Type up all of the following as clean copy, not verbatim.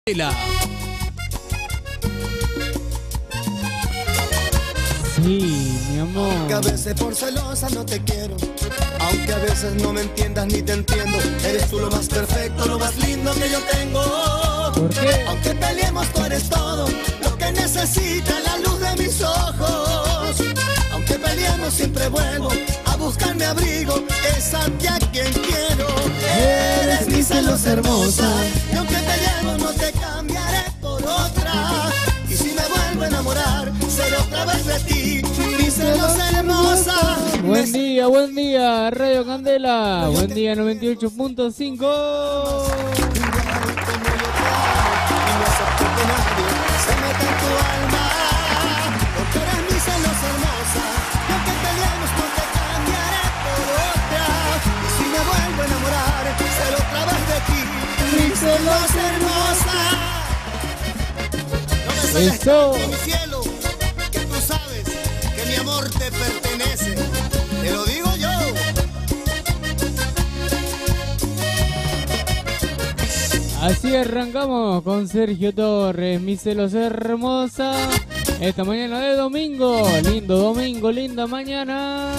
Sí, mi amor. Aunque a veces por celosa no te quiero, aunque a veces no me entiendas ni te entiendo, eres tú lo más perfecto, lo más lindo que yo tengo. ¿Por qué? Aunque peleemos, tú eres todo lo que necesita la luz de mis ojos. Aunque peleemos, siempre vuelvo a buscar mi abrigo, es a ti a quien quiero. Eres mi celosa hermosa, y aunque peleemos no te cambiaré por otra. Y si me vuelvo a enamorar, seré otra vez de ti, mi celosa hermosa. Buen día, Radio Candela. Buen día, 98.5. Celosa hermosa, no me sales Eso. tanto, mi cielo, que tú sabes que mi amor te pertenece, te lo digo yo. Así arrancamos con Sergio Torres, mi celosa hermosa. Esta mañana de domingo, lindo domingo, linda mañana.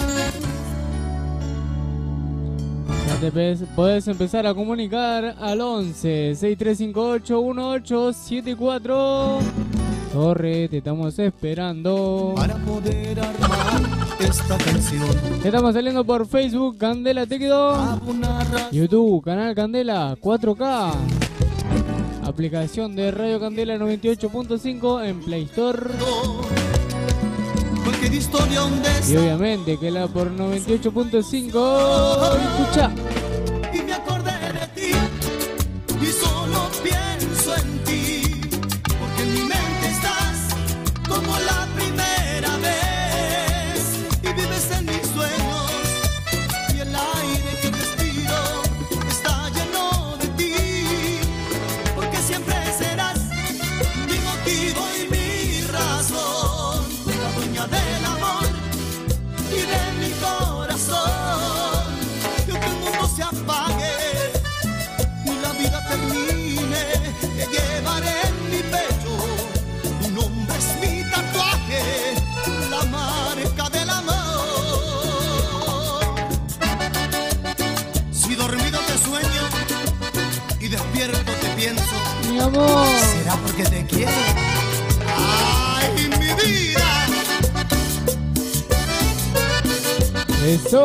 Podés empezar a comunicar al 11 6358 1874. Torre, te estamos esperando. Para poder armar esta canción, Estamos saliendo por Facebook, Candela Te Quedó. YouTube, Canal Candela 4K. Aplicación de Radio Candela 98.5 en Play Store. cualquier historia donde Y obviamente que la por 98.5. Escucha. y me acordé de ti y solo pienso en ti, porque en mi mente estás como la primera vez y vives en mis sueños y el aire que respiro está lleno de ti, porque siempre serás mi motivo y mi razón, la dueña del amor y de mi corazón. Que el mundo se apague y la vida termine, te llevaré en mi pecho, tu nombre es mi tatuaje, la marca del amor. Si dormido te sueño y despierto te pienso, Mi amor. será porque te quiero. ¡Ay, mi vida! Eso.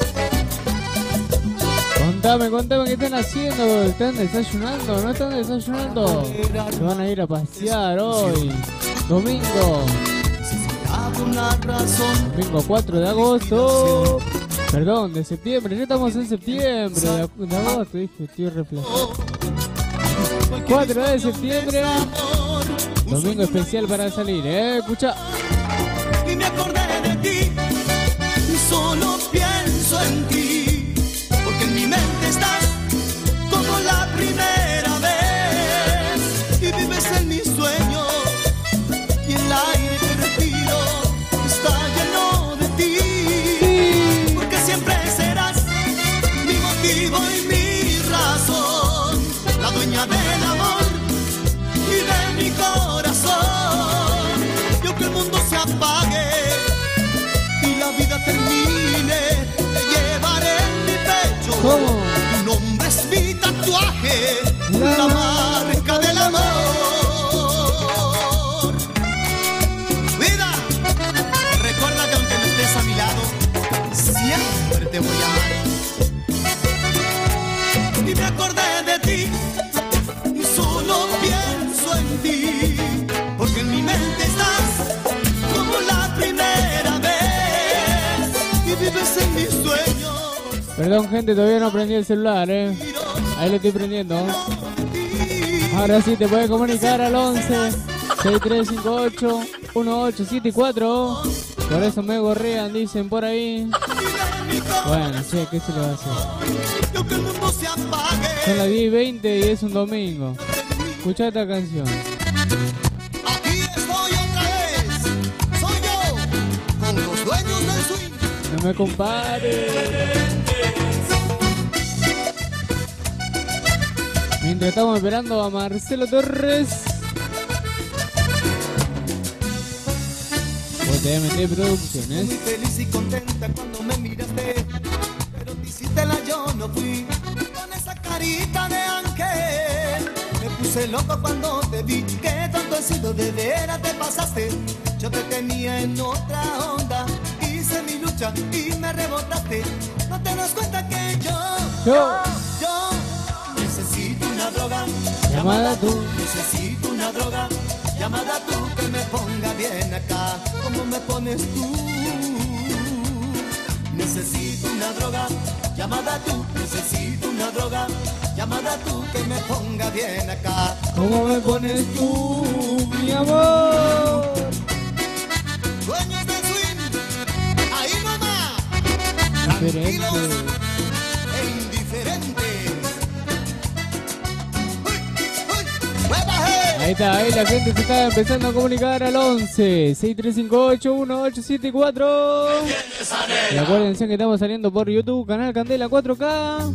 Contame qué están haciendo. ¿Están desayunando? ¿No están desayunando? Se van a ir a pasear hoy. Domingo. Una razón. Domingo 4 de agosto. Perdón, de septiembre. Ya estamos en septiembre. De agosto, dije, estoy reflejado. 4 de septiembre. Domingo especial para salir, escucha. Y me acordé de ti y solo pienso en ti, porque en mi mente estás como la primera vez y vives en mis sueños y el aire que respiro está lleno de ti, porque siempre serás mi motivo y mi razón, la dueña del amor y de mi corazón. Y aunque el mundo se apague y la vida termine, te llevaré en mi pecho. ¿Cómo? Tu nombre es mi tatuaje, la marca del amor. Vida, recuerda que aunque no estés a mi lado, siempre te voy a amar. Y me acordé de ti y solo pienso en ti, porque en mi mente estás como la primera vez y vives en mis sueños. Perdón, gente, todavía no prendí el celular, Ahí lo estoy prendiendo. Ahora sí, te puedes comunicar al 11 6358 1874. Por eso me gorrean, dicen por ahí. Bueno, che, ¿qué se le va a hacer? Que el mundo se apague. Son las 10:20 y es un domingo. Escucha esta canción. Aquí estoy otra vez. Soy yo, con los dueños del swing. No me compares. Mientras estamos esperando a Marcelo Torres. OTMT Producciones. Muy feliz y contenta cuando me miraste, pero te hiciste la yo no fui. Con esa carita de ángel me puse loco cuando te vi. Que tanto he sido, de veras te pasaste. Yo te tenía en otra onda, hice mi lucha y me rebotaste. No te das cuenta que yo necesito una droga llamada tú. Necesito una droga llamada tú, que me ponga bien acá como me pones tú. Necesito una droga llamada tú. Necesito una droga llamada tú, que me ponga bien acá como me pones tú, mi amor. Dueños de swing, ahí nomás, tranquilos e indiferentes. Ahí está, ahí la gente se está empezando a comunicar al 11 6358 1874. Y acuérdense que estamos saliendo por YouTube, canal Candela 4K.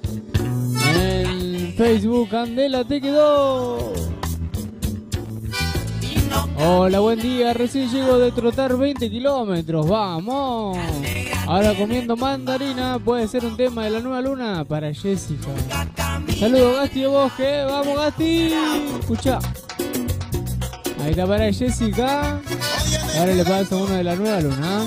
En Facebook, Candela te quedó. Hola, buen día, recién llego de trotar 20 kilómetros, vamos. Ahora comiendo mandarina, puede ser un tema de la nueva luna para Jessica. Saludos Gasti de Bosque, vamos Gasti. Escucha. Ahí está para Jessica. Ahora le paso uno de la nueva luna.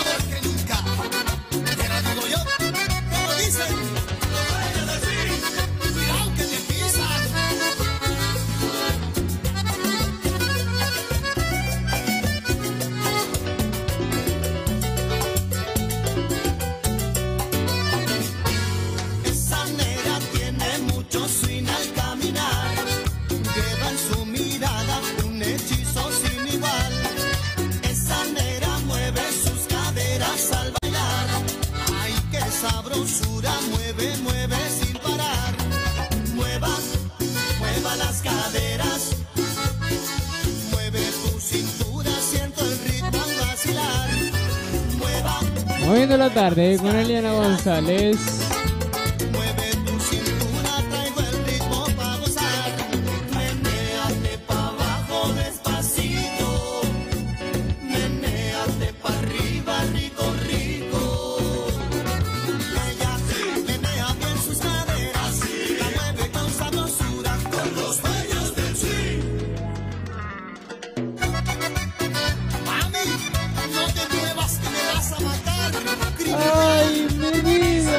Sabrosura, mueve, mueve sin parar. Mueva, mueva las caderas. Mueve tu cintura, siento el ritmo al vacilar. Mueva. Moviendo la tarde con Eliana González. Mueve tu cintura, traigo el ritmo para gozar. Menéate pa' abajo despacito. Menéate pa' arriba, rico, rico. Ay, mi vida.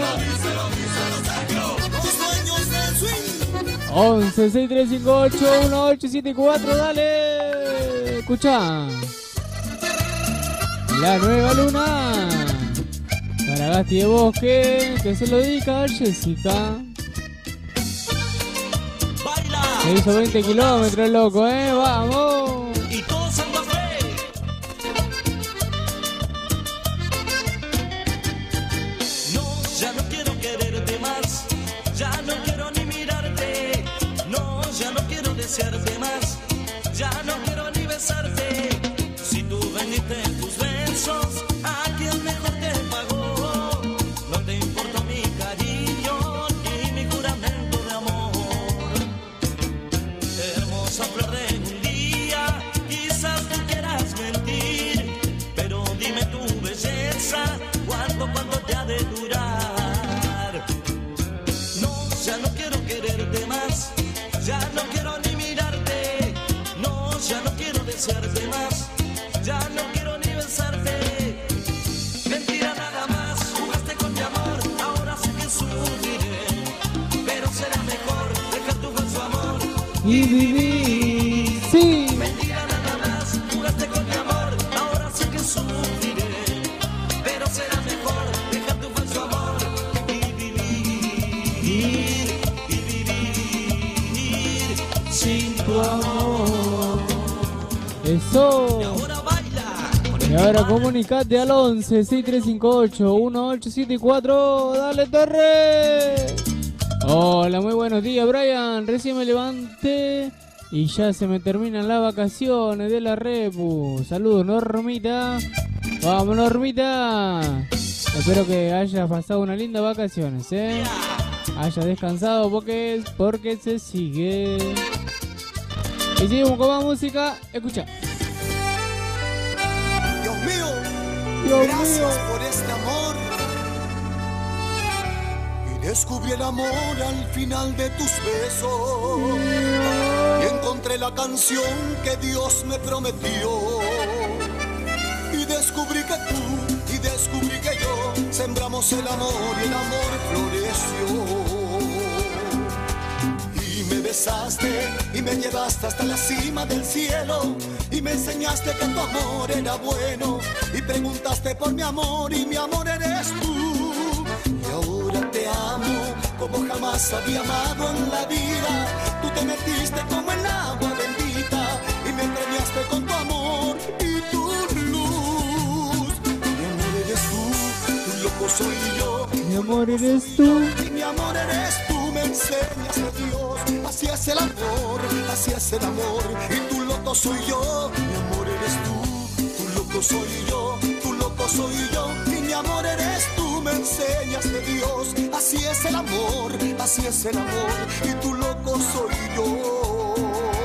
11 6358 1874, dale. Escucha. La nueva luna. Para Gasti de Bosque, que se lo dedica a Jessica. Se hizo 20 kilómetros, loco, vamos. Y todos Santa Fe. No, ya no quiero quererte más. Ya no quiero ni mirarte. No, ya no quiero desearte más. Ya no quiero ni besarte. Si tú vendiste tus besos, ¿a quién mejor te pagó? No te importa mi cariño ni mi juramento de amor. Hermosa flor de un día, quizás tú quieras mentir, pero dime tu belleza, cuánto te ha de durar. No, ya no quiero quererte más, ya no quiero ni mirarte. No, ya no quiero desearte más, ya no quiero ni besarte. Mentira nada más, jugaste con mi amor, ahora sé que sufriré, pero será mejor dejar tu falso amor Y viví, sí. Mentira nada más, jugaste con mi amor, ahora sé que sufriré, pero será mejor dejar tu falso amor y vivir sin tu amor. Eso. Y ahora baila. Y ahora comunicate al 11 6358 1874. Dale, Torre. Hola, muy buenos días, Brian. Recién me levanté y ya se me terminan las vacaciones de la Repu. Saludos, Normita. Vamos, Normita. Espero que hayas pasado unas lindas vacaciones, haya descansado porque se sigue. Y seguimos con más música. Escucha. Dios mío, Dios gracias mío. por este amor. Y descubrí el amor al final de tus besos. Y encontré la canción que Dios me prometió. Y descubrí que tú y descubrí que yo sembramos el amor y el amor floreció. Y me besaste y me llevaste hasta la cima del cielo. Y me enseñaste que tu amor era bueno. Y preguntaste por mi amor y mi amor eres tú. Y ahora te amo como jamás había amado en la vida. Tú te metiste como el agua bendita y me premiaste con tu amor y tu luz. Mi amor eres tú, tu loco soy yo. Mi amor eres tú. Y mi amor eres tú, me enseñas a Dios. Así es el amor, así es el amor. Y tu loco soy yo. Mi amor eres tú, tu loco soy yo. Tu loco soy yo. Y mi amor eres tú, me enseñas de Dios. Así es el amor, así es el amor. Y tu loco soy yo.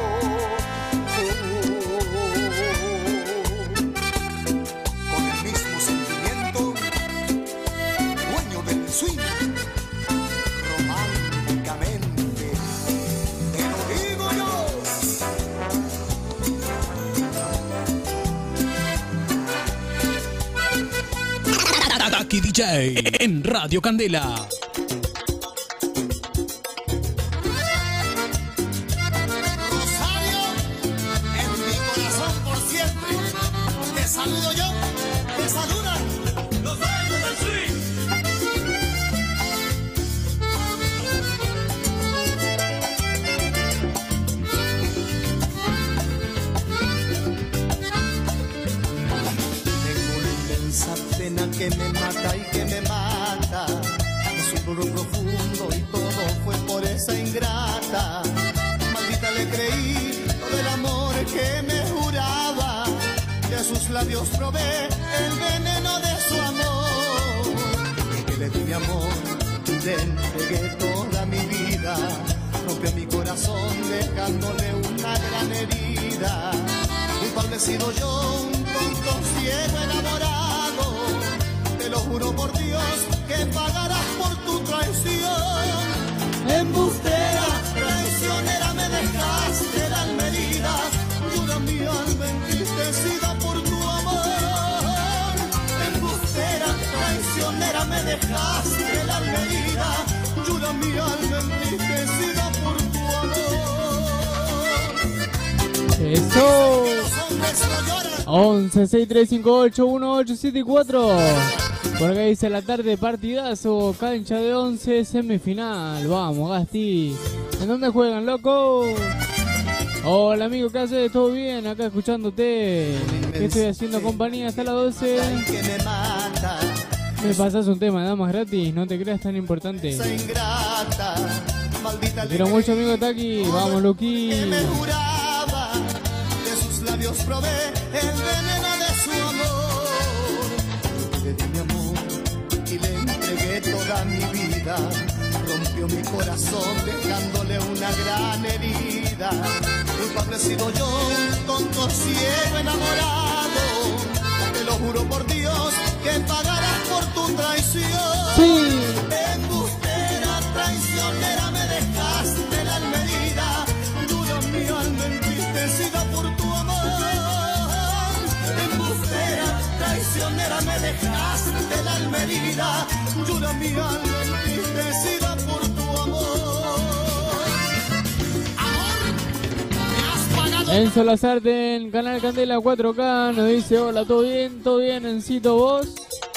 Con el mismo sentimiento, dueño del swing, románticamente, te lo digo yo. Taki DJ en Radio Candela. Rosario, en mi corazón por siempre. Te saludo yo, te saludan los dueños del swing. Tengo una inmensa pena que me mata y que me mata. Es un dolor profundo y todo fue por esa ingrata. Maldita le creí todo el amor que me juraba. De sus labios probé el veneno de su amor. Y que le di mi amor, le entregué toda mi vida. Rompió mi corazón dejándole una gran herida. Culpable he sido yo, un tonto ciego enamorado. Te lo juro por Dios que pagarás por tu traición. Embustera, traicionera, me dejaste el alma herida. Llora mi alma entristecida por tu amor. Embustera, traicionera, me dejaste el alma herida. Llora mi alma entristecida por tu amor. Eso. Los hombres no lloran. 11 6358 1874. Por acá dice la tarde, partidazo, cancha de 11, semifinal. Vamos, Gasti. ¿En dónde juegan, loco? Hola, amigo, ¿qué haces? ¿Todo bien? Acá escuchándote. ¿Qué estoy haciendo compañía hasta las 12? Que me mata, ¿Me pasas un tema de damas gratis? No te creas tan importante. esa ingrata, maldita Te quiero mucho, amigo Taki. Vamos, Luqui. que me juraba. De sus labios probé el veneno de su amor. Le di mi amor y le entregué toda mi vida. Rompió mi corazón dejándole una gran herida. Culpable he sido yo, un tonto ciego enamorado. Te lo juro por Dios que pagarás por tu traición. Sí. Embustera, traicionera, me dejaste el alma herida. Llora mi alma entristecida por tu amor. Embustera, traicionera, me dejaste el alma herida. Llora mi alma entristecida por tu amor. Amor, me has pagado. Enzo Lazarte en Canal Candela 4K nos dice: hola, ¿todo bien, Encito, vos?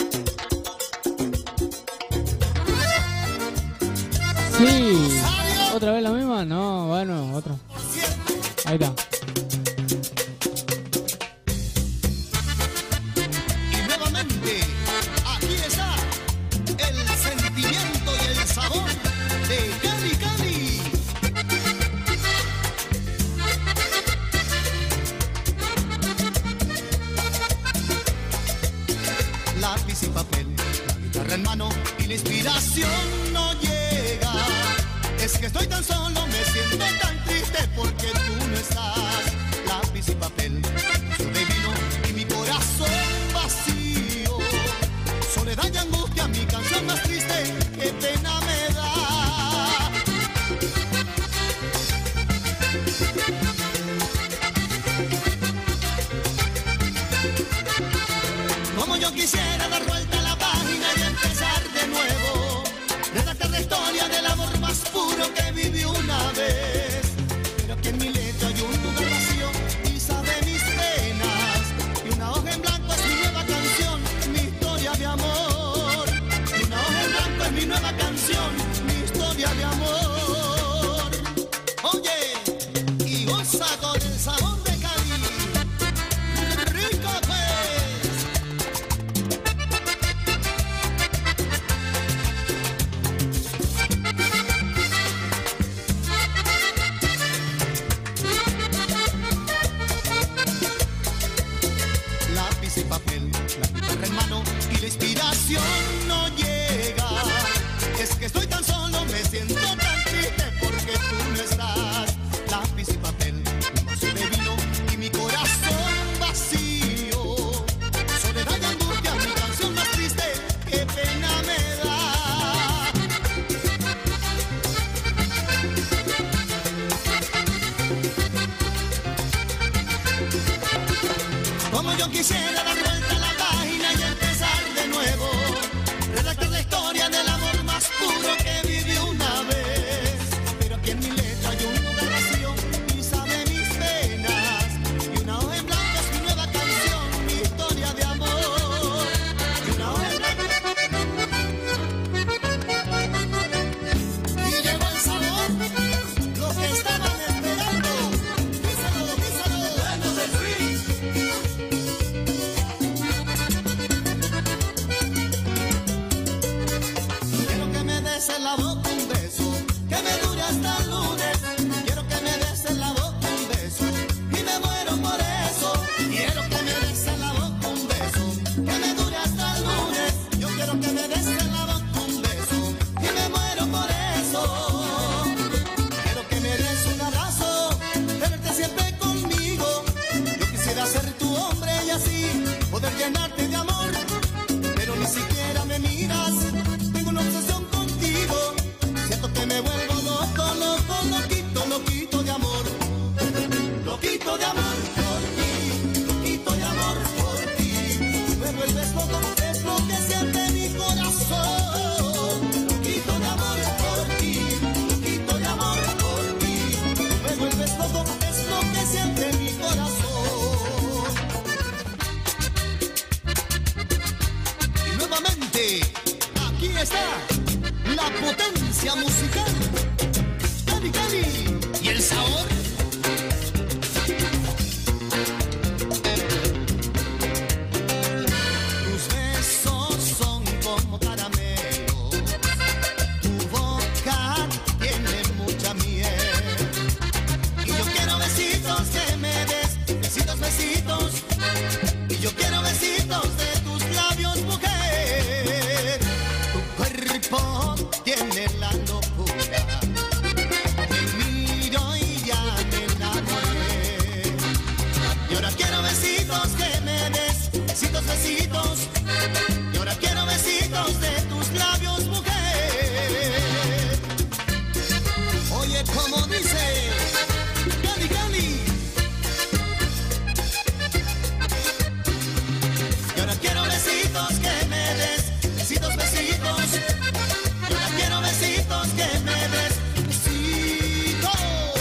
Sí. ¿Otra vez la misma? No, bueno, otra. Ahí está. Y nuevamente, aquí está el sentimiento y el sabor de Cali Cali. Lápiz y papel, la guitarra en mano y la inspiración no llega. que estoy tan solo, me siento tan triste porque tú no estás. Lápiz y papel, vaso de vino y mi corazón vacío. Soledad y angustia, mi canción más triste, qué pena me da. Como yo quisiera dar vuelta a la página y empezar de nuevo, redactar la historia del amor más puro que viví una vez. Pero aquí en mi letra hay un lugar vacío, quizá de mis penas, y una hoja en blanco es mi nueva canción, mi historia de amor. Y una hoja en blanco es mi nueva canción, mi historia de amor. Oye, y goza con el sabor de Cali. Rico pues. Lápiz y papel, la guitarra en mano y la inspiración no llega. Es que estoy tan solo, me siento tan triste porque tú no estás. Lápiz y papel, un vaso de vino y mi corazón vacío. Soledad y angustia, mi canción más triste, qué pena me da. Como yo quisiera dar vuelta a la página y empezar de nuevo, redactar la historia del amor más puro que viví una vez. Pero aquí en mi letra hay un lugar vacío, quizá de mis penas, y una hoja en blanco es mi nueva canción, mi historia de amor. Y una hoja en blanco. Y llegó el sabor, lo que estaban esperando. Díselo, díselo. Bueno del free. Quiero que me des en la boca un beso, que me dure hasta el lunes. Quiero que me des en la boca un beso, y me muero por eso. Quiero que me des en la boca un beso, que me dure hasta el lunes. Yo quiero que me des en la boca un beso, y me muero por eso. Quiero que me des un abrazo, tenerte siempre conmigo. Yo quisiera ser tu hombre y así poder llenarte de amor, pero ni siquiera me miras. Tengo una obsesión contigo, siento que me vuelvo loco, loco, loquito, loquito de amor. Loquito de amor por ti, loquito de amor por ti. Tú me vuelves loco, es lo que siente mi corazón. Loquito de amor por ti, loquito de amor por ti. Tú me vuelves loco, es lo que siente mi corazón. Y nuevamente, aquí está la potencia musical, Cali Cali, y el sabor. Tus besos son como caramelos, tu boca tiene mucha miel, y yo quiero besitos que me des, besitos, besitos, y yo quiero besitos de tus labios, mujer. Tu cuerpo tiene la locura, te miro y ya me enamoré. Y ahora quiero besitos que me des, besitos, besitos, y ahora quiero besitos de tus labios, mujer. Oye, como dice Cali Cali. Y ahora quiero besitos que me des, besitos, besitos. Y ahora quiero besitos que me des, besitos.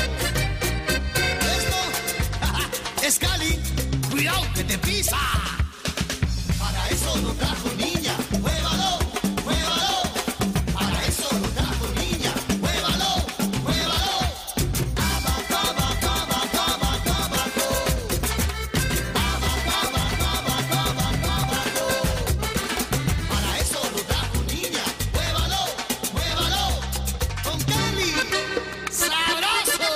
Esto es Cali, cuidado que te pisa. Para eso lo trajo niña, muévalo, muévalo. Para eso lo trajo niña, muévalo, muévalo. Abajo, abajo, abajo, abajo, abajo. Abajo, abajo, abajo, abajo, abajo. Para eso lo trajo niña, muévalo, muévalo. Con Cali, sabroso.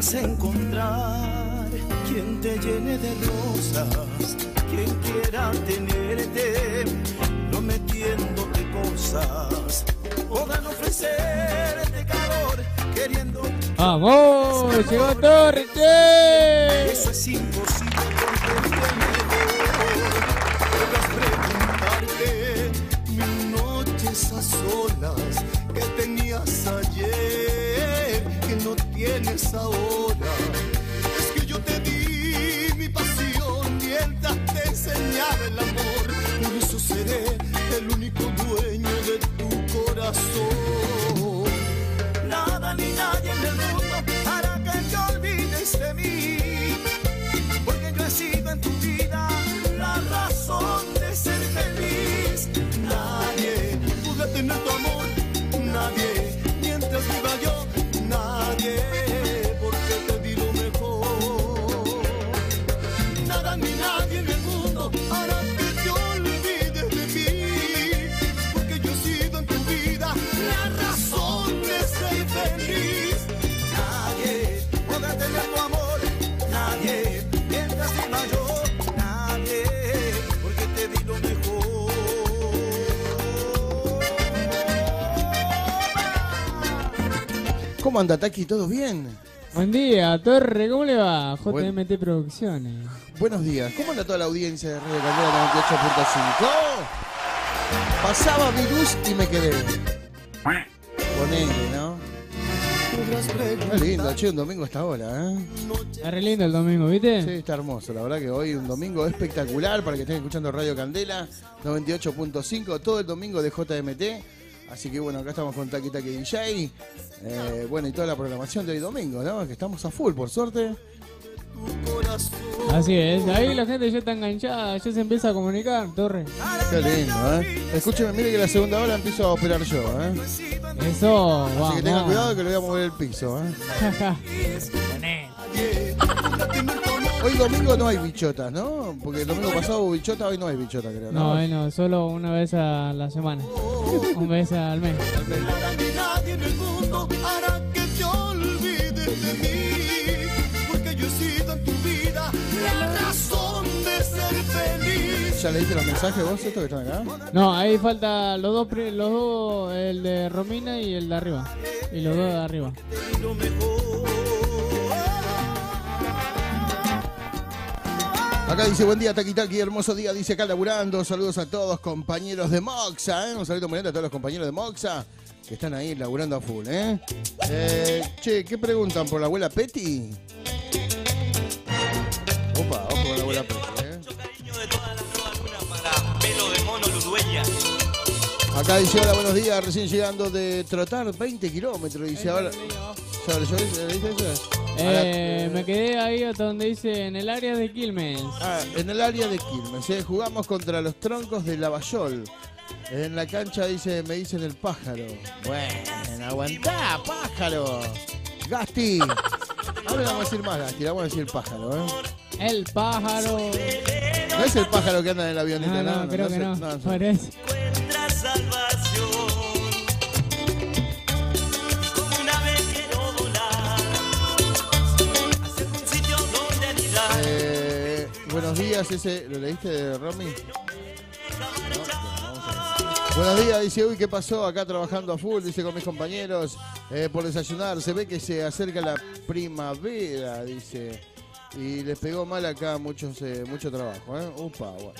quieras encontrar quien te llene de rosas, quien quiera tenerte prometiéndote cosas, podrán ofrecerte calor queriendo. ¡Vamos! ¡Llegó Torre, che! Eso es imposible porque es mejor. Podrás preguntarte mil noches a solas que tenías ayer, que no tienes ahora. Es que yo te di mi pasión mientras te enseñaba el amor. Por eso seré el único dueño de tu corazón. Nada ni nadie en el mundo hará que te olvides de mí, porque yo he sido en tu vida la razón de ser feliz. Nadie podrá tener tu amor, nadie, mientras viva yo, nadie, porque te di lo mejor. Nada ni nadie en el mundo hará que te olvides de mí, porque yo he sido en tu vida la razón de ser feliz. Nadie podrá tener tu amor, nadie, mientras viva yo, nadie, porque te di lo mejor. ¿Cómo anda, Taki? ¿Todo bien? Buen día, Torre, ¿cómo le va? Buen- JMT Producciones. Buenos días. ¿Cómo anda toda la audiencia de Radio Candela 98.5? Pasaba virus y me quedé. Ponele, ¿no? Qué lindo, che, un domingo a esta hora, ¿eh? Está re lindo el domingo, ¿viste? Sí, está hermoso. La verdad que hoy un domingo espectacular para que estén escuchando Radio Candela 98.5, todo el domingo de JMT. Así que bueno, acá estamos con Taki Taki DJ. Bueno, y toda la programación de hoy domingo, ¿no? Que estamos a full, por suerte. Así es, ahí la gente ya está enganchada, ya se empieza a comunicar, Torre. Qué lindo, ¿eh? Escúcheme, mire que la segunda hora empiezo a operar yo, ¿eh? Eso, Así vamos. que tenga cuidado que le voy a mover el piso, ¿eh? Hoy domingo no hay bichotas, ¿no? Porque el domingo pasado hubo bichota, hoy no hay bichota, creo. No, no, solo una vez a la semana. Una vez al mes. Nada ni nadie en el mundo hará que te olvides de mí, porque yo he sido en tu vida la razón de ser feliz. ¿Ya leíste los mensajes vos, estos que están acá? No, ahí falta los dos, el de Romina y el de arriba. Y los dos de arriba. Lo mejor. Acá dice, buen día, Taki Taki, hermoso día, dice acá laburando. Saludos a todos, compañeros de Moxa, ¿eh? Un saludo muy grande a todos los compañeros de Moxa que están ahí laburando a full, ¿eh? Che, ¿qué preguntan por la abuela Petty? Opa, ojo con la abuela Petty, ¿eh? Acá dice, hola, buenos días, recién llegando de trotar 20 kilómetros. Dice, ahora... ¿Sobre yo le dice eso? Me quedé ahí hasta donde dice en el área de Quilmes. Ah, en el área de Quilmes, ¿eh? Jugamos contra los troncos de Lavallol. En la cancha dice, me dicen el pájaro. Bueno, aguantá, pájaro. Gasti. Ahora le vamos a decir más, Gasti, le vamos a decir el pájaro, ¿eh? El pájaro. No es el pájaro que anda en el avioneta, No, creo que no. no. Parece. Encuentra salvación. Como un ave quiero volar hacia un sitio donde anidar. Buenos días, ese, ¿lo leíste de Romy? No, vamos a ver. Buenos días, dice, uy, ¿qué pasó? Acá trabajando a full, dice, con mis compañeros, por desayunar. Se ve que se acerca la primavera, dice, y les pegó mal acá mucho trabajo, ¿eh? Upa, bueno.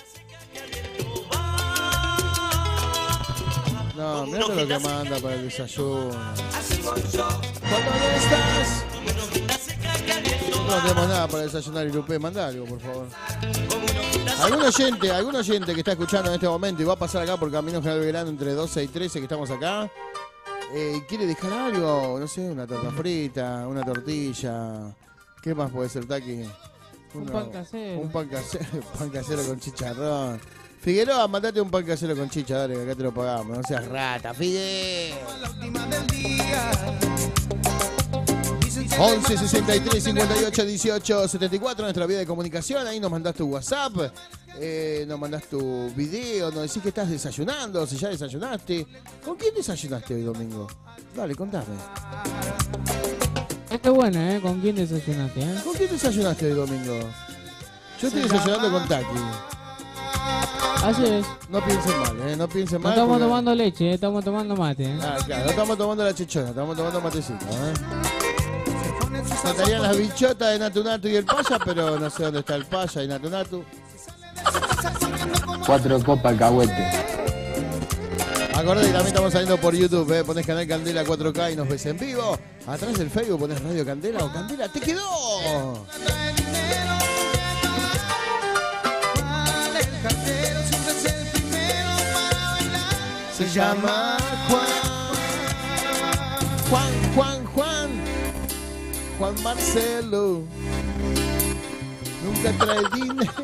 No, mirá todo lo que manda para el desayuno. ¿Cuándo no estás? No tenemos nada para desayunar, Irupé, manda algo, por favor. ¿Algún oyente que está escuchando en este momento y va a pasar acá por Camino General Belgrano entre 12 y 13 que estamos acá, quiere dejar algo, no sé, una torta frita, una tortilla, ¿qué más puede ser, Taki? Un pan casero. Un pan casero con chicharrón. Figueroa, mandate un pan casero con chicha, dale, que acá te lo pagamos, no seas rata, Fide. 11 63 58 18 74, nuestra vía de comunicación. Ahí nos mandás tu WhatsApp, nos mandás tu video, nos decís que estás desayunando, si ya desayunaste. ¿Con quién desayunaste hoy domingo? Dale, contame. Esta es buena, ¿con quién desayunaste, ¿Con quién desayunaste el domingo? Yo estoy desayunando con Taki. Así es. No piensen mal, no piensen No mal. estamos porque- tomando leche, estamos tomando mate, Ah, claro, no estamos tomando la chichona, estamos tomando matecito, Faltarían las bichotas de Natu Natu y el Paya, pero no sé dónde está el Paya y Natu Natu. 4 copas alcahuete. Acordate que también estamos saliendo por YouTube, Ponés Canal Candela 4K y nos ves en vivo. Atrás del Facebook ponés Radio Candela o Candela ¡Te quedó! Se llama Juan Marcelo. Nunca trae dinero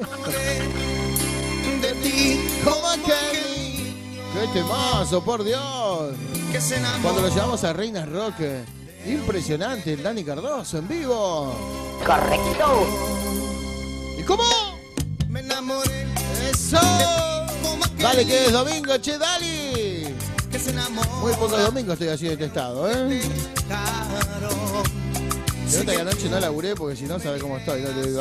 de ti como aquel. ¡Qué temazo, por Dios! Cuando lo llevamos a Reinas Rock, impresionante, el Dani Cardoso en vivo. Correcto. ¿Y cómo? Me enamoré. ¡Eso! Dale que es domingo, che, dale. Que se enamoró. Muy pocos domingos estoy así detestado, Se nota que anoche no laburé porque si no sabe cómo estoy. No te digo.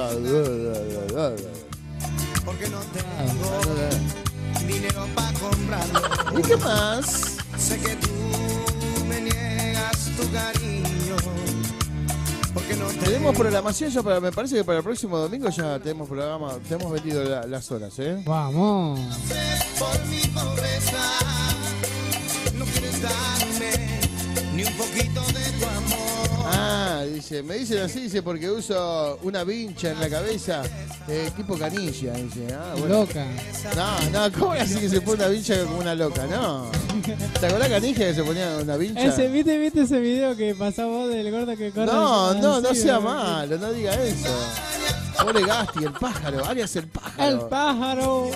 Porque no tengo dinero para comprarlo. ¿Y qué más? Sé que tú me niegas tu cariño. Porque no Tenemos programación ya para, me parece que para el próximo domingo ya tenemos programa, tenemos vendido las horas, Vamos. por mi pobreza. No quieres darme ni un poquito de tu amor. Ah, dice, me dicen así, dice, porque uso una vincha en la cabeza, tipo canilla, dice. Ah, bueno. Loca. No, ¿cómo es así que se pone una vincha como una loca? No. ¿Te acordás canija que se ponía una vincha? ¿Viste ese video que pasaba del gordo que corre? No sea malo, no diga eso. Pobre Gasti, el pájaro, Arias el pájaro. El pájaro.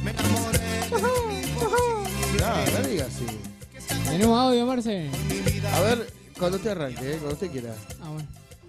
No diga así. ¿Tenemos audio, Marce? A ver, cuando te arranque, cuando usted quiera. Ah, bueno.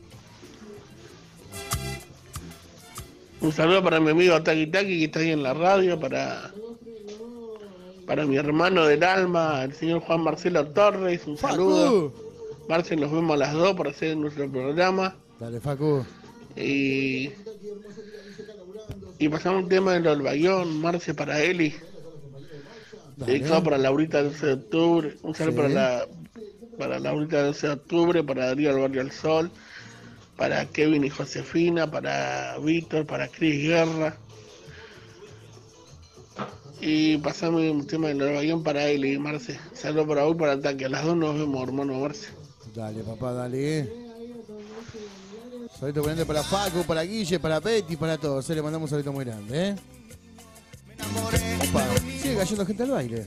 Un saludo para mi amigo Taki Taki que está ahí en la radio, para mi hermano del alma, el señor Juan Marcelo Torres, un saludo. Facu. Marce, nos vemos a las 2 para hacer nuestro programa. Dale, Facu. Y pasamos un tema del Olbayón, Marce para Eli. Dedicado para Laurita del 12 de octubre. Un saludo Sí. para Laurita del 12 de octubre, para Darío del Barrio del Sol, para Kevin y Josefina, para Víctor, para Cris Guerra. Y pasamos un tema del Olbayón para Eli y Marce. Saludos para hoy, para Ataque. A las 2 nos vemos, hermano Marce. Dale, papá, dale. Saludito grande para Facu, para Guille, para Betty, para todos. Le mandamos un saludito muy grande, Opa, sigue cayendo gente al baile.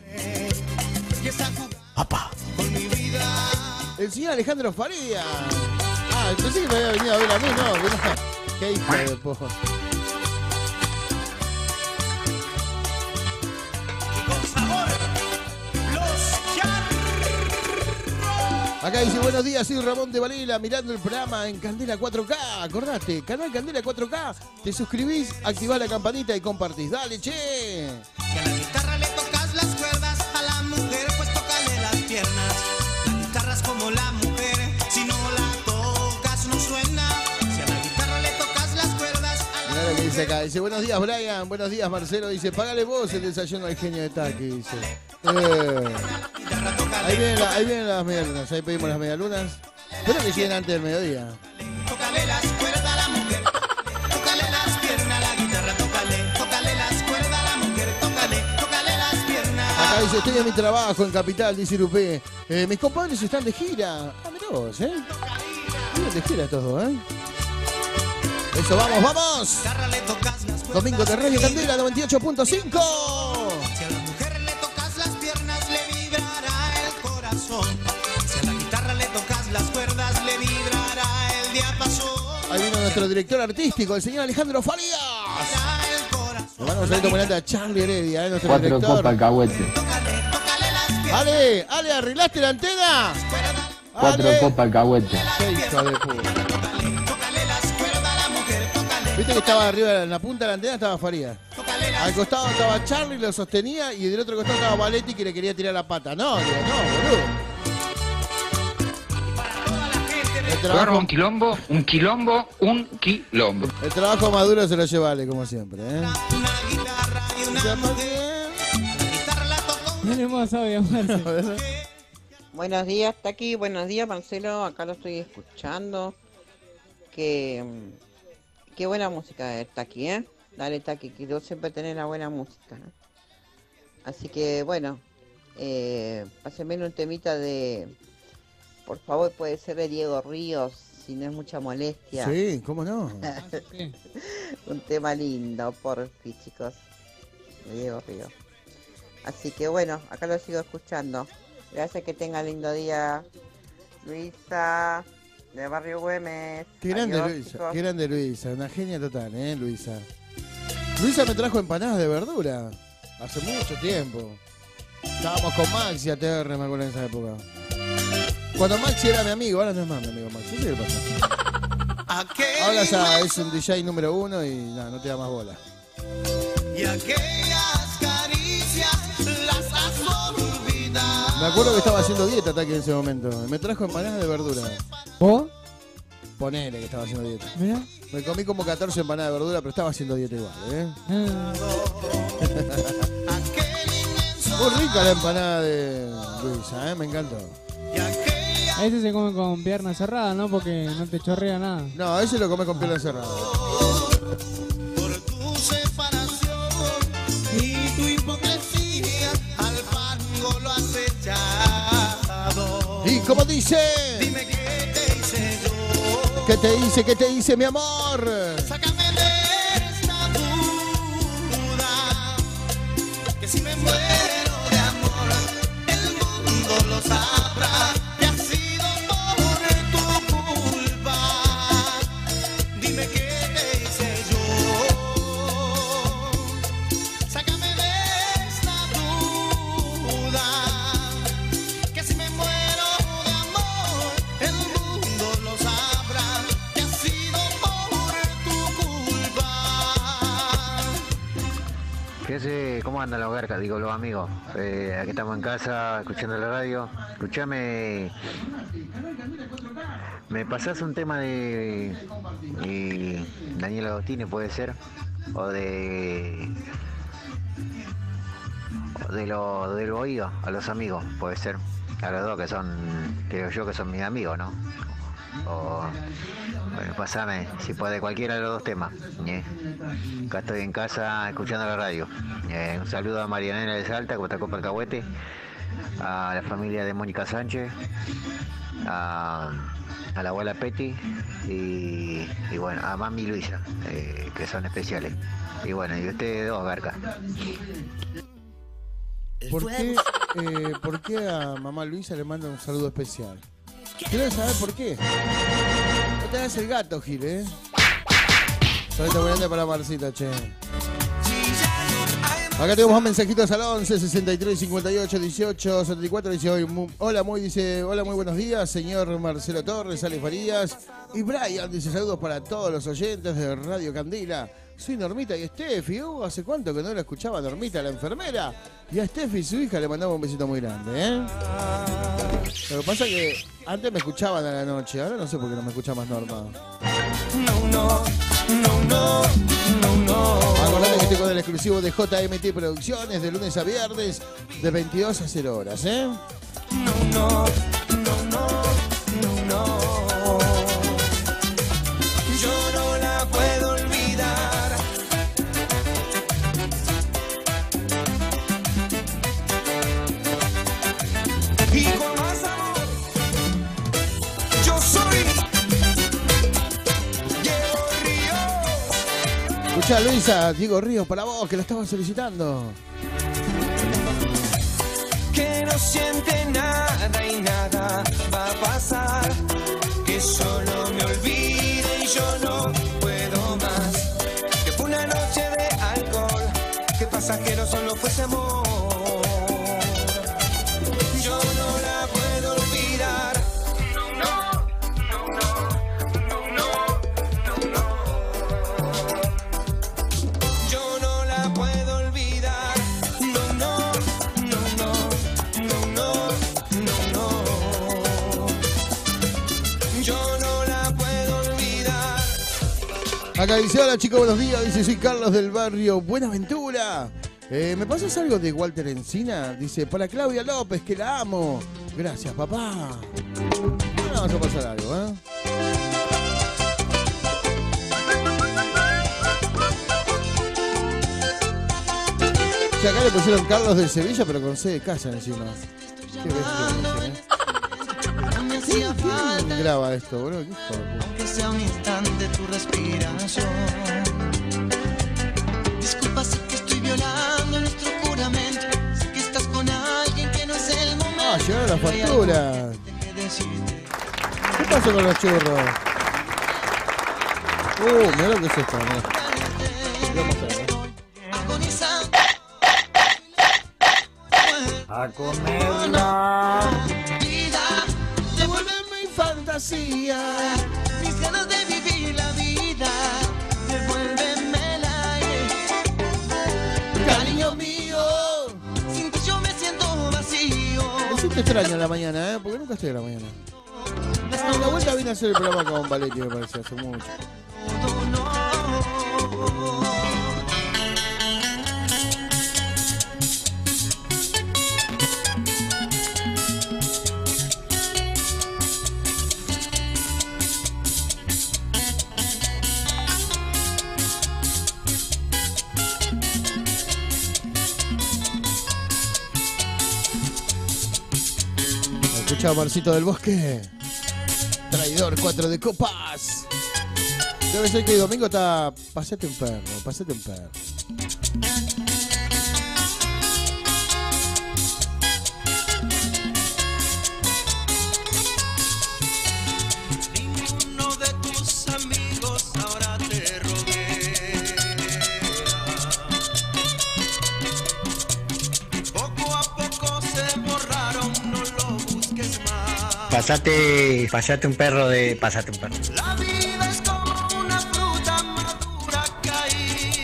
Papá. El señor Alejandro Faría. Ah, pensé que me había venido a ver a mí, no. Qué hijo de pojo. Acá dice, buenos días, soy Ramón de Varela, mirando el programa en Candela 4K. Acordate, canal Candela 4K. Te suscribís, activás la campanita y compartís. Dale, che. Que a la guitarra le tocas las cuerdas, a la mujer pues tócale las piernas. La guitarra es como la mujer, si no la tocas no suena. Si a la guitarra le tocas las cuerdas, a la Mirá lo que dice acá. Dice, buenos días, Brian. Buenos días, Marcelo. Dice, págale vos el desayuno al genio de Taki. Dice. Ahí vienen las medialunas. Ahí pedimos las medialunas. Espero que lleguen antes del mediodía. tócale las cuerdas a la mujer, tócale las piernas a la guitarra, tócale las cuerdas a la mujer, tócale las piernas. Acá dice, estoy en mi trabajo en Capital, dice Lupé. Mis compadres están de gira. Ah, mirá vos, Están de gira todos, Eso, vamos, vamos. Guitarra le tocas las cuerdas, Domingo de Radio Candela 98.5. si a la mujer le tocas las piernas le vibrará el corazón. Si a la guitarra le tocas las cuerdas le vibrará el diapasón. Ahí vino nuestro director artístico, el señor Alejandro Farías. El corazón. Le mandamos un saludo muy grande a Charlie Heredia, nuestro 4 director. copas alcahuete. Tócale las piernas. Ale, ¿arreglaste la antena? 4 Ale. copas alcahuete. Qué hijo de puta. Tócale las cuerdas a la mujer, tócale. Viste que estaba arriba, en la punta de la antena estaba Farías. Al costado estaba Charlie, lo sostenía, y del otro costado estaba Valetti que le quería tirar la pata. No, digo, no, boludo. trabajo, un quilombo. el trabajo maduro se lo lleva Ale, como siempre, ¿eh? Tiene más audio, Marce. Buenos días, Taki. Buenos días, Marcelo. Acá lo estoy escuchando. Qué buena música es Taki, ¿eh? Dale, Taki, que yo siempre tener la buena música, ¿no? Así que, bueno, pásenme un temita de... Por favor, puede ser de Diego Ríos, si no es mucha molestia. Sí, ¿cómo no? Un tema lindo, por fin, chicos. De Diego Ríos. Así que, bueno, acá lo sigo escuchando. Gracias, que tenga lindo día. Luisa, de Barrio Güemes. Qué grande Adiós, Luisa, chicos. qué grande Luisa, una genia total, Luisa. Luisa me trajo empanadas de verdura hace mucho tiempo. Estábamos con Maxi ATR, me acuerdo en esa época. Cuando Maxi era mi amigo, ahora no es más mi amigo Maxi. ¿Qué le pasa? Ahora ya es un DJ número 1 y no te da más bola. Y aquellas caricias las has olvidado. Me acuerdo que estaba haciendo dieta Taki en ese momento. Me trajo empanadas de verdura. ¿Vos? Ponele que estaba haciendo dieta. Mira. Me comí como 14 empanadas de verdura, pero estaba haciendo dieta igual, Muy rica la empanada de Luisa, me encantó. A ese se come con pierna cerrada, ¿no? Porque no te chorrea nada. No, a ese lo come con pierna cerrada. Por tu separación y tu hipocresía, al fango lo has echado. ¿Y cómo dice? Dime qué te hice yo. ¿Qué te hice, mi amor? Sácame de esta duda, que si me muero de amor, el mundo lo sabrá. Que ha sido por tu culpa. Dime qué te hice yo. Sácame de esta duda, que si me muero de amor, el mundo lo sabrá. Que ha sido por tu culpa. ¿Qué hace? ¿Cómo andan los garcas? Digo, los amigos. Aquí estamos en casa, escuchando la radio. Escuchame. ¿Me pasás un tema de Daniel Agostini, puede ser? O del oído, a los amigos, puede ser. A los dos que son, creo yo que son mis amigos, ¿no? O, bueno, pasame, si puede, cualquiera de los dos temas. Acá estoy en casa escuchando la radio. Un saludo a Marianela de Salta, que está con Alcahuete, a la familia de Mónica Sánchez, a la abuela Peti y bueno, a Mami Luisa, que son especiales. Y bueno, y ustedes dos, Garca. ¿Por qué a mamá Luisa le manda un saludo especial? Quiero saber por qué. No te hagas el gato, Gil, Solito grande para Marcita, che. Acá tenemos mensajitos al 11 63 58 18 74. Dice hola, muy buenos días, señor Marcelo Torres, Ale Farías. Y Brian dice saludos para todos los oyentes de Radio Candela. Soy Normita y Steffi. ¿Hace cuánto que no la escuchaba Normita, la enfermera? Y a Steffi, su hija, le mandamos un besito muy grande, Lo que pasa es que antes me escuchaban a la noche, ahora no sé por qué no me escucha más Norma. No. Acordate que estoy con el exclusivo de JMT Producciones de lunes a viernes de 22 a 0 horas, No. Yo no la puedo olvidar. Y con más amor, yo soy Diego Ríos. Escuchá, Luisa, Diego Ríos, para vos, que lo estaba solicitando. Que no siente nada y nada va a pasar. Que solo me olvide y yo no puedo más. Que fue una noche de alcohol, que pasajero solo fuese amor. Yo no la puedo olvidar. Yo no la puedo olvidar. Yo no Acá dice, hola chicos, buenos días. Dice, soy Carlos del barrio Buenaventura. ¿Me pasas algo de Walter Encina? Dice, para Claudia López, que la amo. Gracias, papá. Ahora vamos a pasar algo, ¿eh? Sí, acá le pusieron Carlos de Sevilla, pero con C de casa encima. Qué bestia. ¿Quién graba esto, boludo? ¿Qué hijo de puta? Aunque sea un instante tu respiración. Disculpa, sé que estoy violando nuestro juramento. Sé que estás con alguien que no es el momento. Ah, llegaron las facturas. ¿Qué pasó con los churros? Mirá lo que es esto, mirá. Voy a mostrar, ¿eh? A comerla. Vida, devuélveme mi fantasía, mis ganas de vivir la vida, devuélveme el aire. Cariño mío, sin ti yo me siento vacío. Me siento extraño en la mañana, ¿eh? Porque nunca estoy en la mañana. En la vuelta vine a hacer el programa con Valetti, me parece, hace mucho. Escucha, Marcito del Bosque. Traidor 4 de copas. Debe ser que el domingo está... Pasate un perro, pasate un perro. Ninguno de tus amigos ahora te rodea. Poco a poco se borraron, no lo busques más. Pasate un perro de... Pasate un perro. La vida es como una fruta madura caída.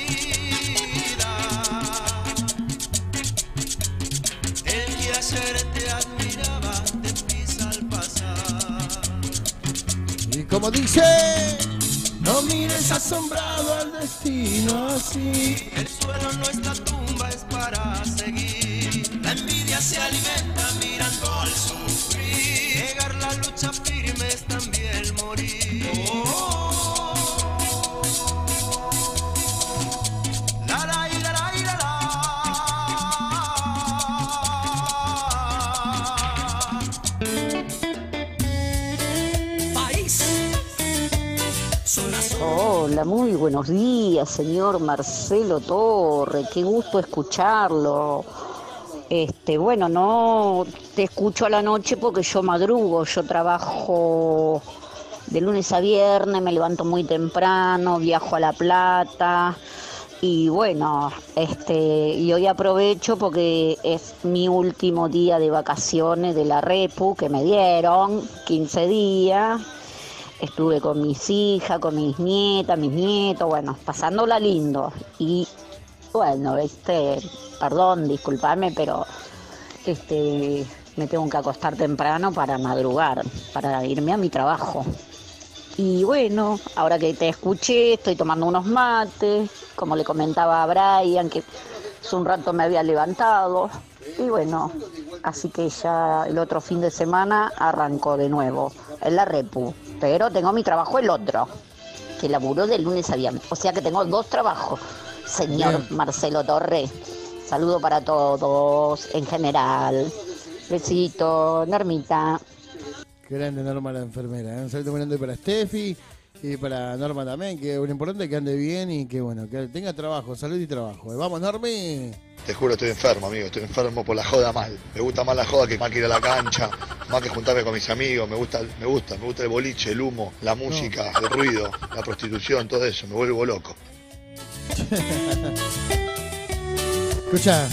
El que ayer te admiraba te pisa al pasar. Y como dice... No mires asombrado al destino así. El suelo no es la tumba, es para seguir. La envidia se alimenta mirando al sufrir. Negar la lucha firme es también morir. La la y la la y la la. País. Hola, muy buenos días, señor Marcelo Torre, qué gusto escucharlo. Bueno, no te escucho a la noche porque yo madrugo, yo trabajo de lunes a viernes, me levanto muy temprano, viajo a La Plata y bueno, y hoy aprovecho porque es mi último día de vacaciones de la Repu que me dieron, 15 días. Estuve con mis hijas, con mis nietas, mis nietos, bueno, pasándola lindo. Y bueno, perdón, disculpadme, pero me tengo que acostar temprano para madrugar, para irme a mi trabajo. Y bueno, ahora que te escuché, estoy tomando unos mates, como le comentaba a Brian, que hace un rato me había levantado. Y bueno, así que ya el otro fin de semana arrancó de nuevo en la Repu. Pero tengo mi trabajo el otro, que laburo de lunes a viernes. O sea que tengo 2 trabajos, señor Marcelo Torre. Saludo para todos, en general. Besito, Normita. Qué grande Norma la enfermera, ¿eh? Un saludo muy grande para Steffi y para Norma también, que lo importante es que ande bien y que bueno, que tenga trabajo, salud y trabajo. Vamos, Normi. Te juro, estoy enfermo, amigo. Estoy enfermo por la joda mal. Me gusta más la joda que más que ir a la cancha, más que juntarme con mis amigos. Me gusta el boliche, el humo, la música, el ruido, la prostitución, todo eso. Me vuelvo loco. Escucha.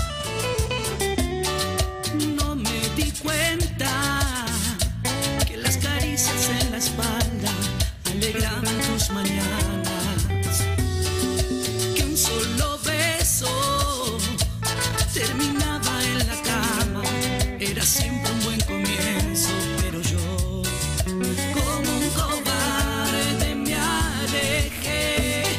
No me di cuenta que las caricias en la espalda alegran tus mañanas. Que un solo beso terminaba en la cama. Era siempre un buen comienzo, pero yo, como un cobarde, me alejé.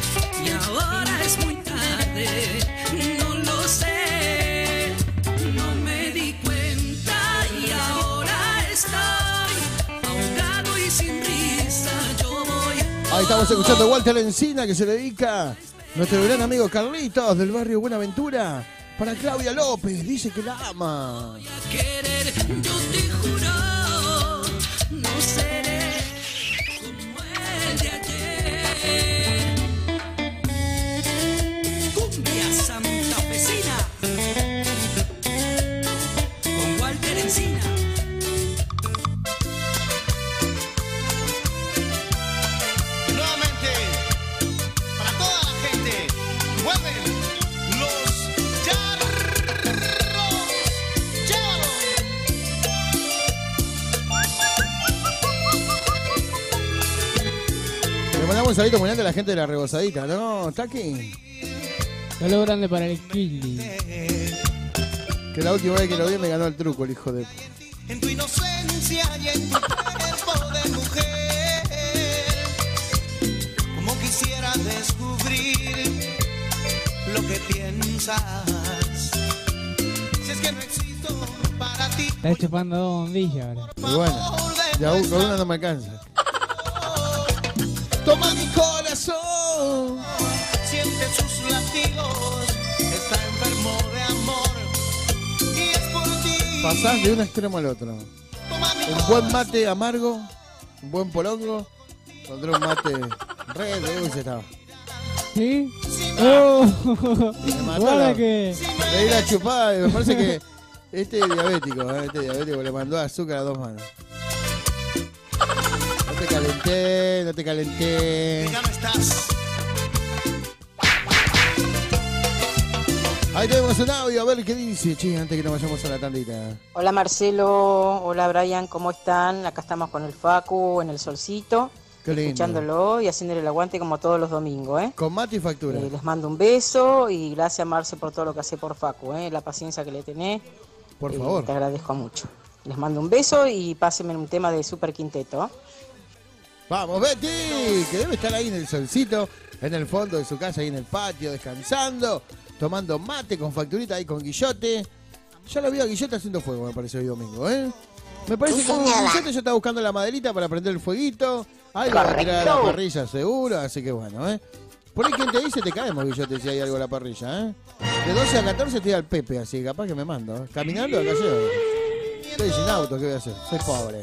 Ahí estamos escuchando a Walter Encina, que se le dedica nuestro gran amigo Carlitos del barrio Buenaventura para Claudia López. Dice que la ama. Querer, yo te juro, no seré como el de ayer. Cumbia santafesina con Walter Encina. Nuevamente, para toda la gente, mueven los charros. Le mandamos un saludito muy grande a la gente de la Rebosadita, ¿no? Taki. Saludo grande para el Kili. Que la última vez que lo vi me ganó el truco, el hijo de... En tu inocencia y en tu cuerpo de mujer, como quisiera descubrir lo que piensas. Si es que no existo para ti. Está chupando dos bombillas ahora. Muy bueno. Ya con una no me alcanza. Toma mi corazón. Siente sus latidos, está enfermo de amor y es por ti. Pasás de un extremo al otro. Un buen mate amargo, un buen polongo, contra un mate re de dulce estaba. ¿Sí? ¡Oh! Me mató Guarda que... le di la chupada y me parece que este diabético le mandó azúcar a dos manos. No te calenté. Ya no estás. Ahí tenemos un audio, a ver qué dice, che, antes que nos vayamos a la tandita. Hola Marcelo, hola Brian, ¿cómo están? Acá estamos con el Facu en el solcito, Qué lindo. escuchándolo y haciéndole el aguante como todos los domingos, ¿eh? Con mate y factura. Les mando un beso y gracias Marce por todo lo que hace por Facu, la paciencia que le tenés. Por favor. Te agradezco mucho. Les mando un beso y pásenme un tema de Super Quinteto. Vamos, Betty, que debe estar ahí en el solcito, en el fondo de su casa, ahí en el patio, descansando, tomando mate con facturita ahí con Guillote. Ya lo vi a Guillote haciendo fuego, me parece, hoy domingo, ¿eh? Me parece que con Guillote ya está buscando la maderita para prender el fueguito. Ahí lo va a tirar a la parrilla, seguro, así que bueno, ¿eh? Por ahí quien te dice, te caemos, Guillote, si hay algo en la parrilla, ¿eh? De 12 a 14 estoy al Pepe, así capaz que me mando, ¿eh? Caminando acá llego. Estoy sin auto, ¿qué voy a hacer? Soy pobre.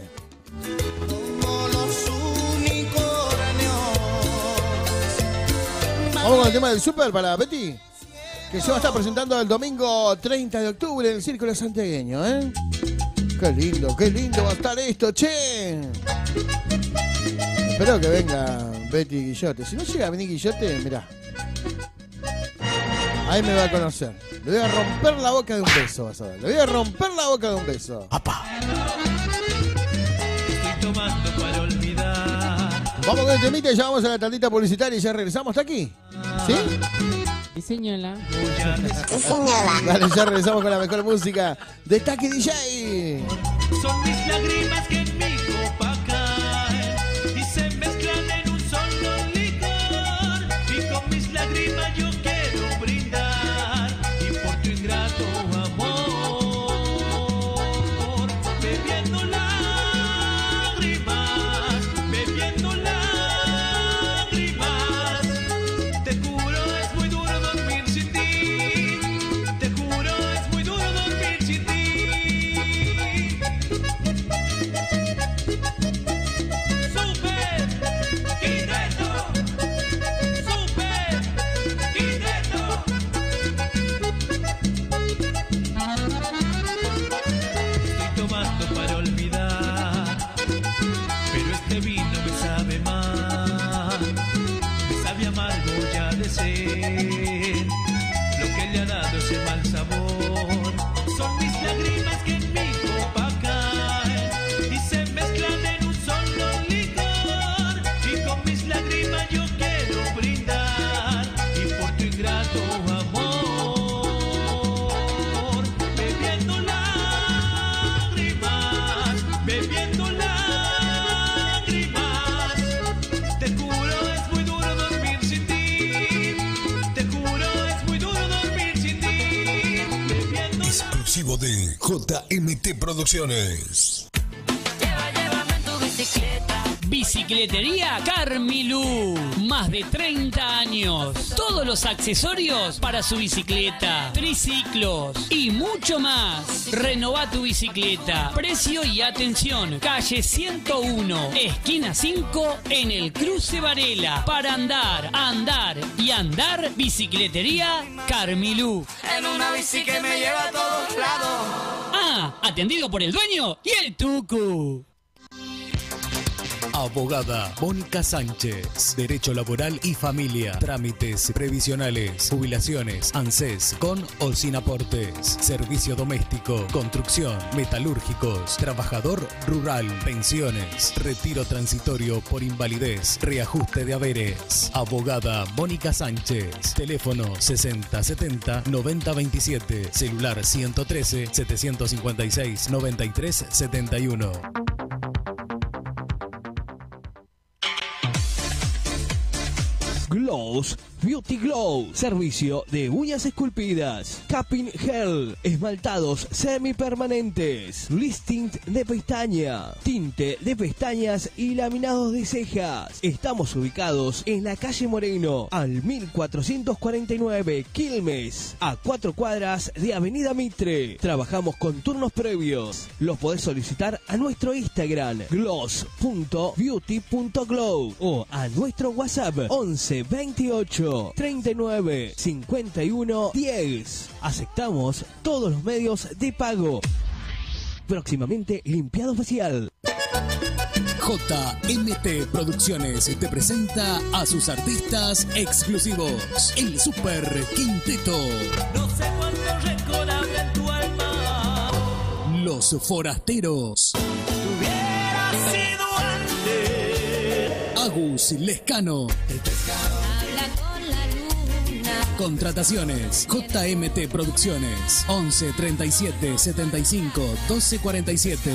Vamos con el tema del Super para Betty, que se va a estar presentando el domingo 30 de octubre en el Círculo Santiagueño, ¿eh? Qué lindo va a estar esto, che. Espero que venga Betty y Guillote. Si no llega a venir Guillote, mirá. Ahí me va a conocer. Le voy a romper la boca de un beso, vas a ver. Le voy a romper la boca de un beso. ¡Apa! Estoy tomando para olvidar. Vamos con el temita y ya vamos a la tandita publicitaria y ya regresamos. ¿Está aquí? ¿Sí? Diseñala. Dale, ya regresamos con la mejor música de Taki DJ. Son mis lágrimas que en mi copa caen y se mezclan en un solo licor. Y con mis lágrimas yo quiero brindar y por tu ingrato amor, bebiendo lágrimas, bebiendo lágrimas. Te juro es muy duro dormir sin ti. Te juro es muy duro dormir sin ti. Super Quinteto, Super Quinteto. Estoy tomando para olvidar, pero este vino me sabe mal, me sabe amargo ya de ser lo que le ha dado ese mal sabor. Son mis lágrimas que en mi copa caen y se mezclan en un solo licor. Y con mis lágrimas yo quiero brindar y por tu ingrato amor, bebiendo lágrimas, bebiendo lágrimas. Te juro es muy duro dormir sin ti. Te juro es muy duro dormir sin ti. Bebiendo Exclusivo de JMT Producciones. llévame en tu bicicleta. Bicicletería Carmilú. Más de 30 años. Todos los accesorios para su bicicleta, triciclos y mucho más. Renová tu bicicleta. Precio y atención. Calle 101, esquina 5, en el Cruce Varela. Para andar, andar y andar, Bicicletería Carmilú. En una bici que me lleva a todos lados. Ah, atendido por el dueño y el tucu. Abogada Mónica Sánchez. Derecho laboral y familia. Trámites previsionales, jubilaciones, ANSES, con o sin aportes. Servicio doméstico, construcción, metalúrgicos, trabajador rural, pensiones, retiro transitorio por invalidez, reajuste de haberes. Abogada Mónica Sánchez. Teléfono 6070-9027. Celular 113-756-9371. Glows Beauty Glow, servicio de uñas esculpidas, capping gel, esmaltados semipermanentes, listing de pestaña, tinte de pestañas y laminados de cejas. Estamos ubicados en la calle Moreno, al 1449 Quilmes, a 4 cuadras de Avenida Mitre. Trabajamos con turnos previos. Los podés solicitar a nuestro Instagram, gloss.beauty.glow, o a nuestro WhatsApp 11 28 39 51 10. Aceptamos todos los medios de pago. Próximamente limpiado facial. JMT Producciones te presenta a sus artistas exclusivos. El Super Quinteto. No sé cuánto rencor habrá en tu alma. Los Forasteros. Hubiera sido antes. Agus Lescano. Contrataciones. JMT Producciones. 11 37 75 12 47.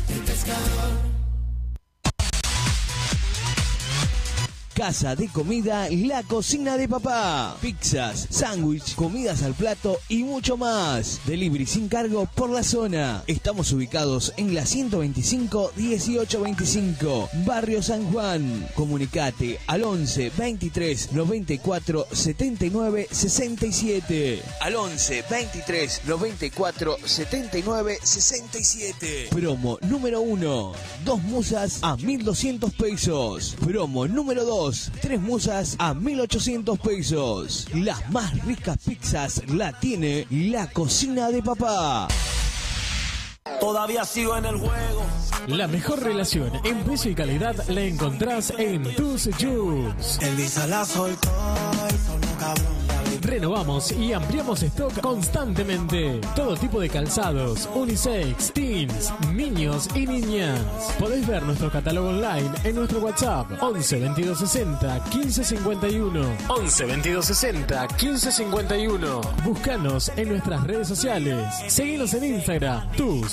Casa de comida La Cocina de Papá. Pizzas, sándwich, comidas al plato y mucho más. Delivery sin cargo por la zona. Estamos ubicados en la 125 1825, Barrio San Juan. Comunicate al 11 23 94 79 67. Al 11 23 94 79 67. Promo número 1. 2 musas a 1.200 pesos. Promo número 2. 3 musas a 1.800 pesos. Las más ricas pizzas la tiene La Cocina de Papá. Todavía sigo en el juego. La mejor relación en precio y calidad la encontrás en Tus Shoes. Elvisa la soltó y sonó cabrón. Renovamos y ampliamos stock constantemente. Todo tipo de calzados, unisex, teens, niños y niñas. Podés ver nuestro catálogo online en nuestro WhatsApp 11 22 60 15 51. 11 22 60 15 51. Búscanos en nuestras redes sociales. Seguinos en Instagram,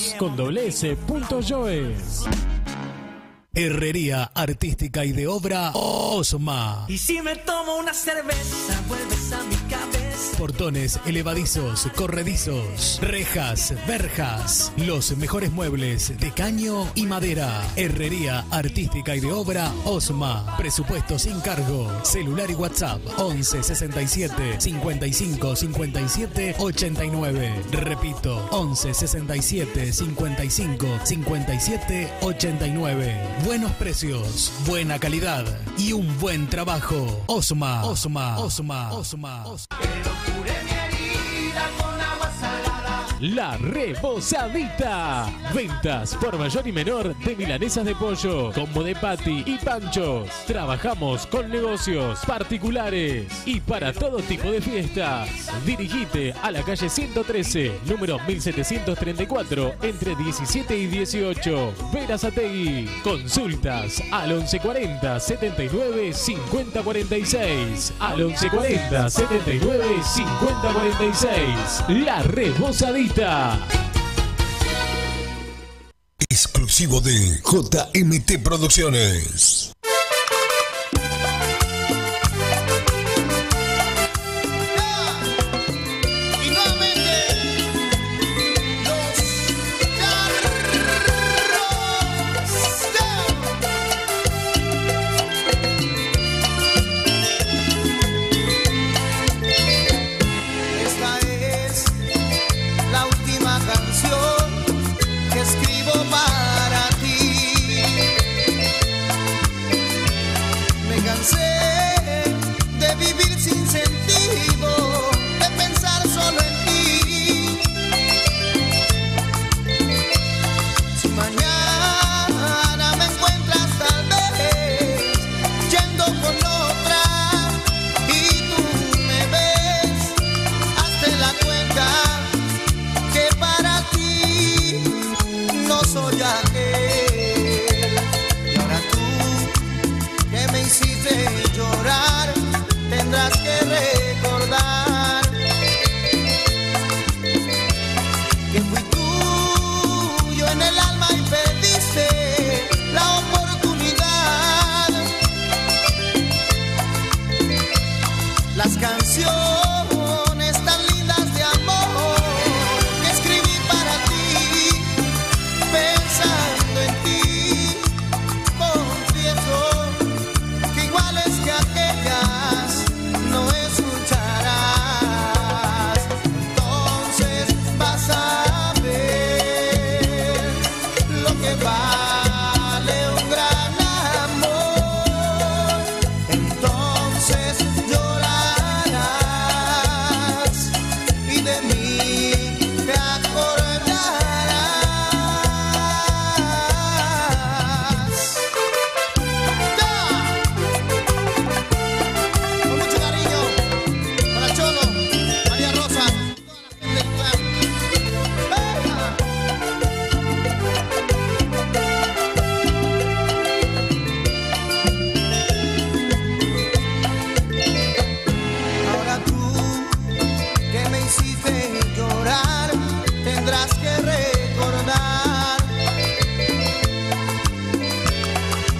tus.joes. Herrería artística y de obra Osma. Y si me tomo una cerveza, vuelves a mi cabeza. Portones elevadizos, corredizos, rejas, verjas, los mejores muebles de caño y madera. Herrería artística y de obra Osma. Presupuesto sin cargo. Celular y WhatsApp 11 67 55 57 89. Repito, 11 67 55 57 89. Buenos precios, buena calidad y un buen trabajo. Osma, Osma, Osma, Osma, Osma. La Reposadita. Ventas por mayor y menor de milanesas de pollo, combo de patty y panchos. Trabajamos con negocios particulares y para todo tipo de fiestas. Dirigite a la calle 113, número 1734, entre 17 y 18. Verazategui. Consultas al 1140 79 50 46. Al 1140 79 50 46. La Reposadita. Exclusivo de JMT Producciones. Y nuevamente los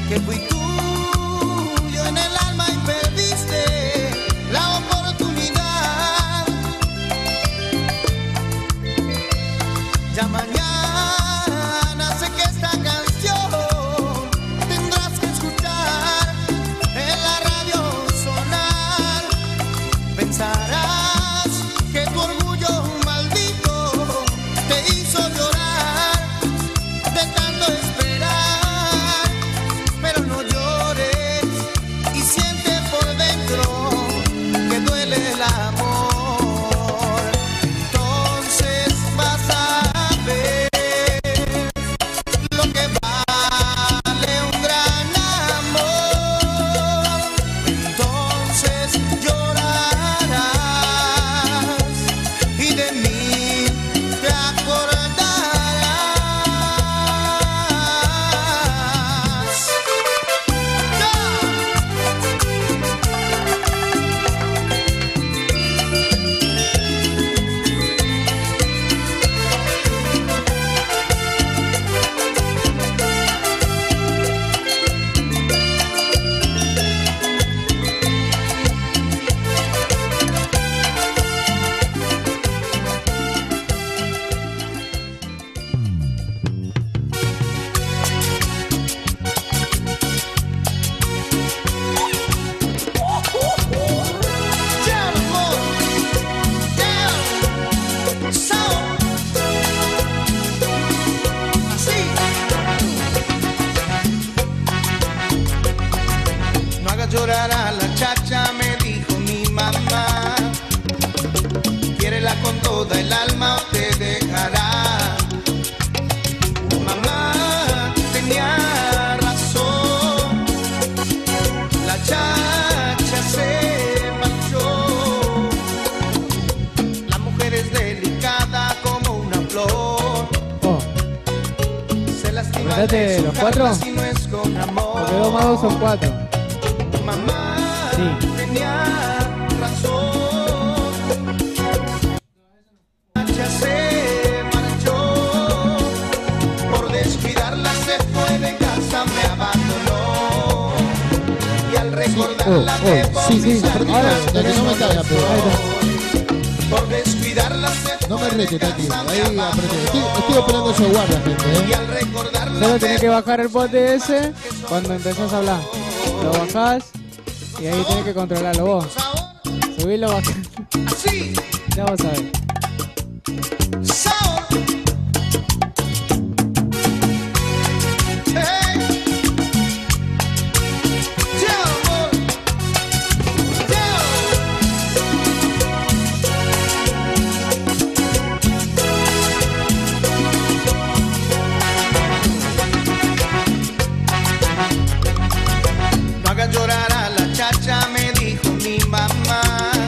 que fui tuyo en el alma y perdiste la oportunidad. Ya mañana sé que esta canción tendrás que escuchar en la radio sonar. Pensarás que tu orgullo maldito te hizo llorar de tanto esperar, pero no llores y siente por dentro que duele el amor. Entonces vas a ver lo que vale un gran amor. Entonces llorarás y de mí te acordarás. No hagas llorar a la chacha, me dijo mi mamá. Quiérela con toda el alma o te dejará. Mamá tenía razón, la chacha se marchó. La mujer es delicada como una flor. Se lastima ¿Acordaste de su los cuatro? carne si no es con amor. Porque 2 más 2 son 4. Mamá Sí. tenía razón. Ya se marchó. Por descuidarla se fue de casa, me abandonó. Y al recordarla me Sí, sí, volví ahora, a de que no me caiga, pero por descuidarla se no me rete, Tati. Ahí apreté. Estoy esperando eso guarda, gente, y al recordarla Solo tenés que bajar el bote ese cuando empezás a hablar. Lo bajás y ahí tenés que controlarlo vos. Subilo, bajás. así. Ya vas a ver. Sabor. Hey. Yeah, amor. No hagas llorar a la chacha, me dijo mi mamá.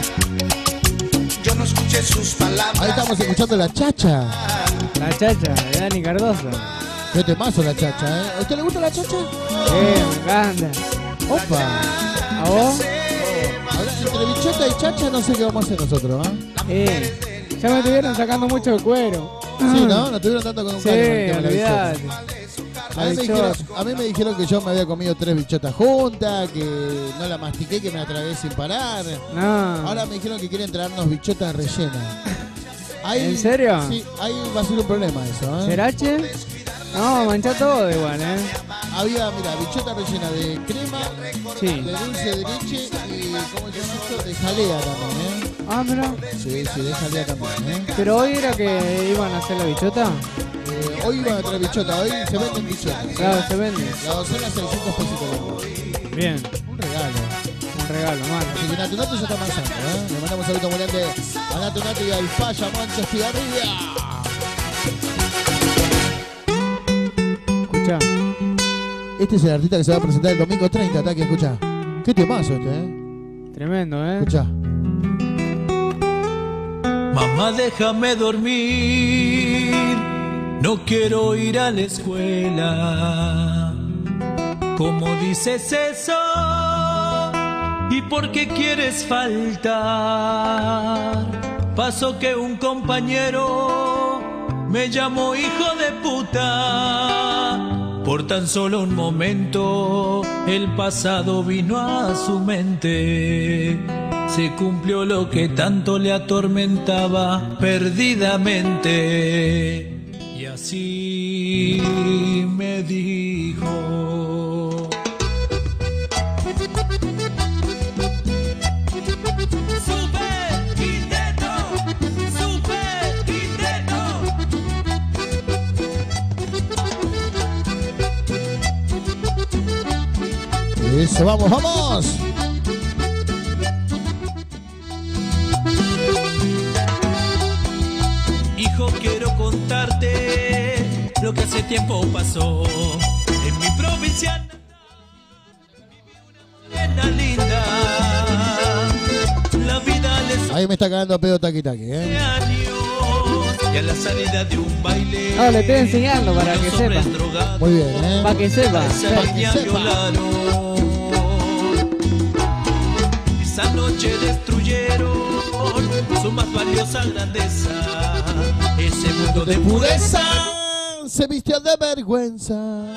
Yo no escuché sus palabras. ahí estamos escuchando la chacha. La chacha de Dani Cardoso. Qué temazo la chacha, ¿eh? ¿A usted le gusta la chacha? Me encanta. Opa. ¿A vos? Ahora, entre bichota y chacha no sé qué vamos a hacer nosotros, Ya me estuvieron sacando mucho el cuero. Sí, ¿no? Nos estuvieron dando con un Sí, calor con el tema de la olvidate. bichota. La A mí me dijeron que yo me había comido 3 bichotas juntas, que no la mastiqué, que me la tragué sin parar. No. Ahora me dijeron que quieren traernos bichotas rellenas. Ahí, ¿En serio? Sí, ahí va a ser un problema eso, ¿eh? ¿Cerache? No, mancha todo igual, Había, mira, bichota rellena de crema, Sí. de dulce de leche y, ¿cómo se llama esto? De jalea también, ¿eh? Ah, mira. Sí, sí, de jalea también, ¿eh? Pero hoy era que iban a hacer la bichota. Hoy iban a traer bichota, hoy se venden bichotas. Claro, se vende. La docena 600 pesitos. Bien. Un regalo. Un regalo, mano. Así que Natunato ya está avanzando, ¿eh? Le mandamos un saludo muy grande a Natunato y al Paya Mancha Estigarribia. Escucha. Este es el artista que se va a presentar el domingo 30, Taki, escucha. Qué temazo este, ¿eh? Tremendo, ¿eh? Escucha. Mamá, déjame dormir, no quiero ir a la escuela. ¿Cómo dices eso? ¿Y por qué quieres faltar? Pasó que un compañero me llamó hijo de puta por tan solo un momento, el pasado vino a su mente. Se cumplió lo que tanto le atormentaba perdidamente. Y así me dijo: Super Quinteto, Super Quinteto. Eso, vamos, vamos. Hijo, quiero contarte lo que hace tiempo pasó en mi provincia. Nena linda, la vida les Ahí me está cagando a pedo Taki Taki, años y a la salida de un baile. Ah, le estoy enseñando para que sepa. Muy bien, Para que sepa. Esa niña violaron. Esa noche destruyeron su más valiosa grandeza. Ese mundo de pureza se vistió de vergüenza.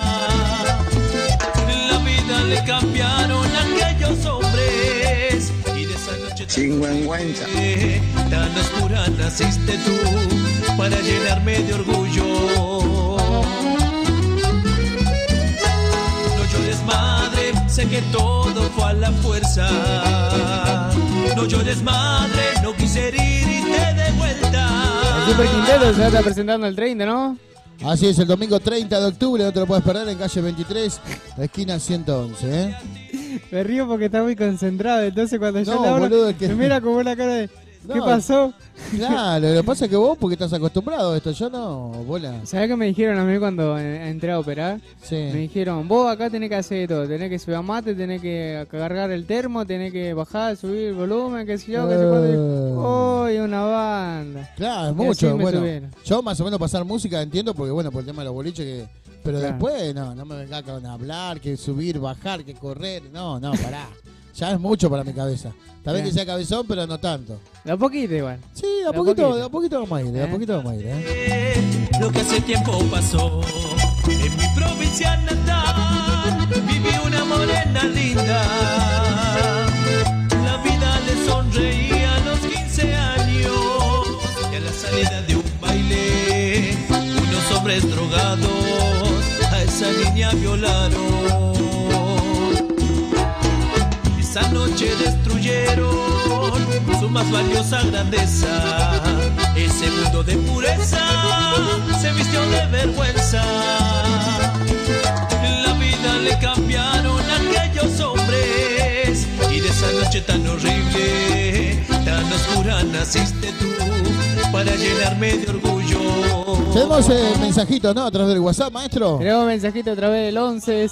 La vida le cambiaron a aquellos hombres. Y de esa noche Chingüengüenza. tan oscura naciste tú para llenarme de orgullo. No llores, madre, sé que todo fue a la fuerza. No llores, madre, no quise herirte de vuelta. El Super Quinteto se va a estar presentando el 30, ¿no? Así es, el domingo 30 de octubre, no te lo puedes perder, en calle 23, esquina 111, Me río porque está muy concentrado, entonces cuando yo No, le hablo, boludo, es que- me mira como una cara de... ¿Qué No. pasó? Claro, lo que pasa es que vos, porque estás acostumbrado a esto, yo no, bola. ¿Sabés qué me dijeron a mí cuando entré a operar? Sí. Me dijeron, vos acá tenés que hacer todo, tenés que subir mate, tenés que cargar el termo, tenés que bajar, subir el volumen, qué sé yo, qué sé cuánto. ¡Uy, una banda! Claro, es Y así mucho, me bueno. tuvieron. Yo más o menos pasar música entiendo, porque bueno, por el tema de los boliches, pero Claro. después no me venga con hablar, que subir, bajar, que correr, no, pará. Ya es mucho para mi cabeza. Está bien que sea cabezón, pero no tanto. De a poquito igual. Sí, de a poquito vamos a ir, de a poquito vamos a ir, Lo que hace tiempo pasó en mi provincia natal. Viví una morena linda. La vida le sonreía a los 15 años. Y a la salida de un baile, unos hombres drogados a esa niña violaron. Esa noche destruyeron su más valiosa grandeza. Ese mundo de pureza se vistió de vergüenza. La vida le cambiaron a aquellos hombres. Y de esa noche tan horrible, tan oscura, naciste tú para llenarme de orgullo. Tenemos mensajitos, ¿no? A través del WhatsApp, maestro. Tenemos mensajito a través del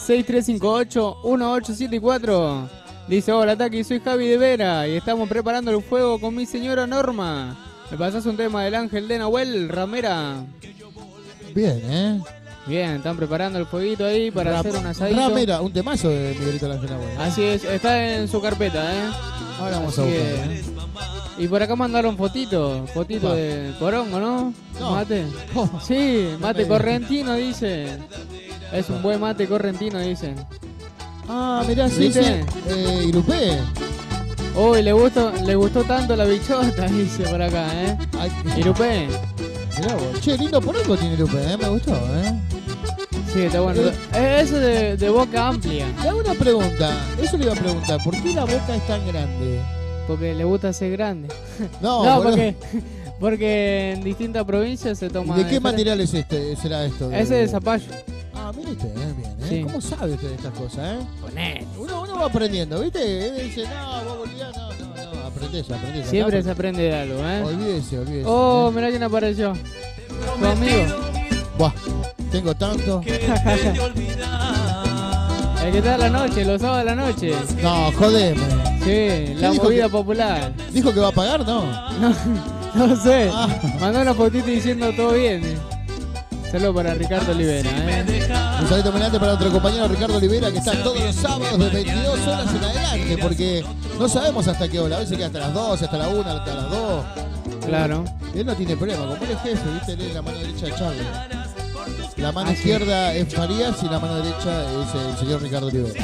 11-6358-1874. Dice, hola Taki, soy Javi de Vera y estamos preparando el fuego con mi señora Norma. ¿Me pasás un tema del Ángel de Nahuel, Ramera? Bien, Bien, están preparando el fueguito ahí para hacer un asadito. Ramera, un temazo de Miguelito Ángel Nahuel. Así es, está en su carpeta, Ahora vamos Así a buscar, que- Y por acá mandaron fotito de porongo, ¿no? No. Mate. Sí, mate correntino, dice. Es un buen mate correntino, dicen. Ah, mirá, sí, ¿Viste? Irupé. Uy, le gustó tanto la bichota, dice por acá, Irupé. Mirá vos. Che, lindo porongo tiene Irupé, me gustó, Sí, está bueno. Eso de boca amplia. Le hago una pregunta, eso le iba a preguntar, ¿por qué la boca es tan grande? Porque le gusta ser grande. No, No, boludo. porque en distintas provincias se ¿Y toma... de qué diferente. material es será esto? Ese de zapallo. Ah, mire usted, bien, Sí. ¿Cómo sabe usted de estas cosas, Poné. Uno va aprendiendo, ¿viste? Dice, no, vos boliviano, no, aprendés. Siempre acá, se aprende de algo, Olvídese. Oh, mirá quién apareció. Tu amigo. Buah, tengo tanto. El que está a la noche, los sábados a la noche. No, jodeme. Sí, la dijo movida que- popular. ¿Dijo que va a pagar? No. No sé. Ah. Mandó una fotito diciendo todo bien. Saludos para Ricardo Olivera, Un saludo muy grande para nuestro compañero Ricardo Olivera, que está todos los sábados de 22 horas en adelante, porque no sabemos hasta qué hora. A veces queda hasta las 12, hasta la 1, hasta las 2. Claro. Él no tiene problema, como él es jefe, ¿viste? Él es la mano derecha de Charlie. La mano izquierda es Farías y la mano derecha es el señor Ricardo Olivera.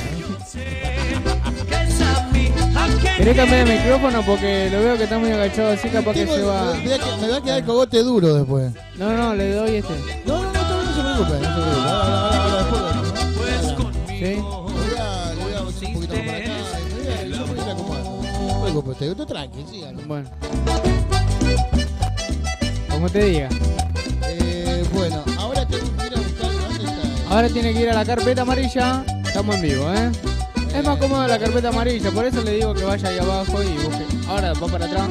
¿Querés cambiar de micrófono? Porque lo veo que está muy agachado, así capaz que se va. Me va a quedar el cogote duro después. No, le doy este. No se preocupe. Ahora después. ¿Sí? Le voy a hacer un poquito más para acá. Yo voy a ir acomodando. No se preocupe usted, usted tranqui, sígalo. Bueno. Como te diga. Bueno, ahora tengo que ir a buscar. ¿Dónde está? Ahora tiene que ir a la carpeta amarilla. Estamos en vivo, ¿eh? Es más cómodo la carpeta amarilla, por eso le digo que vaya ahí abajo y busque. Ahora va para atrás.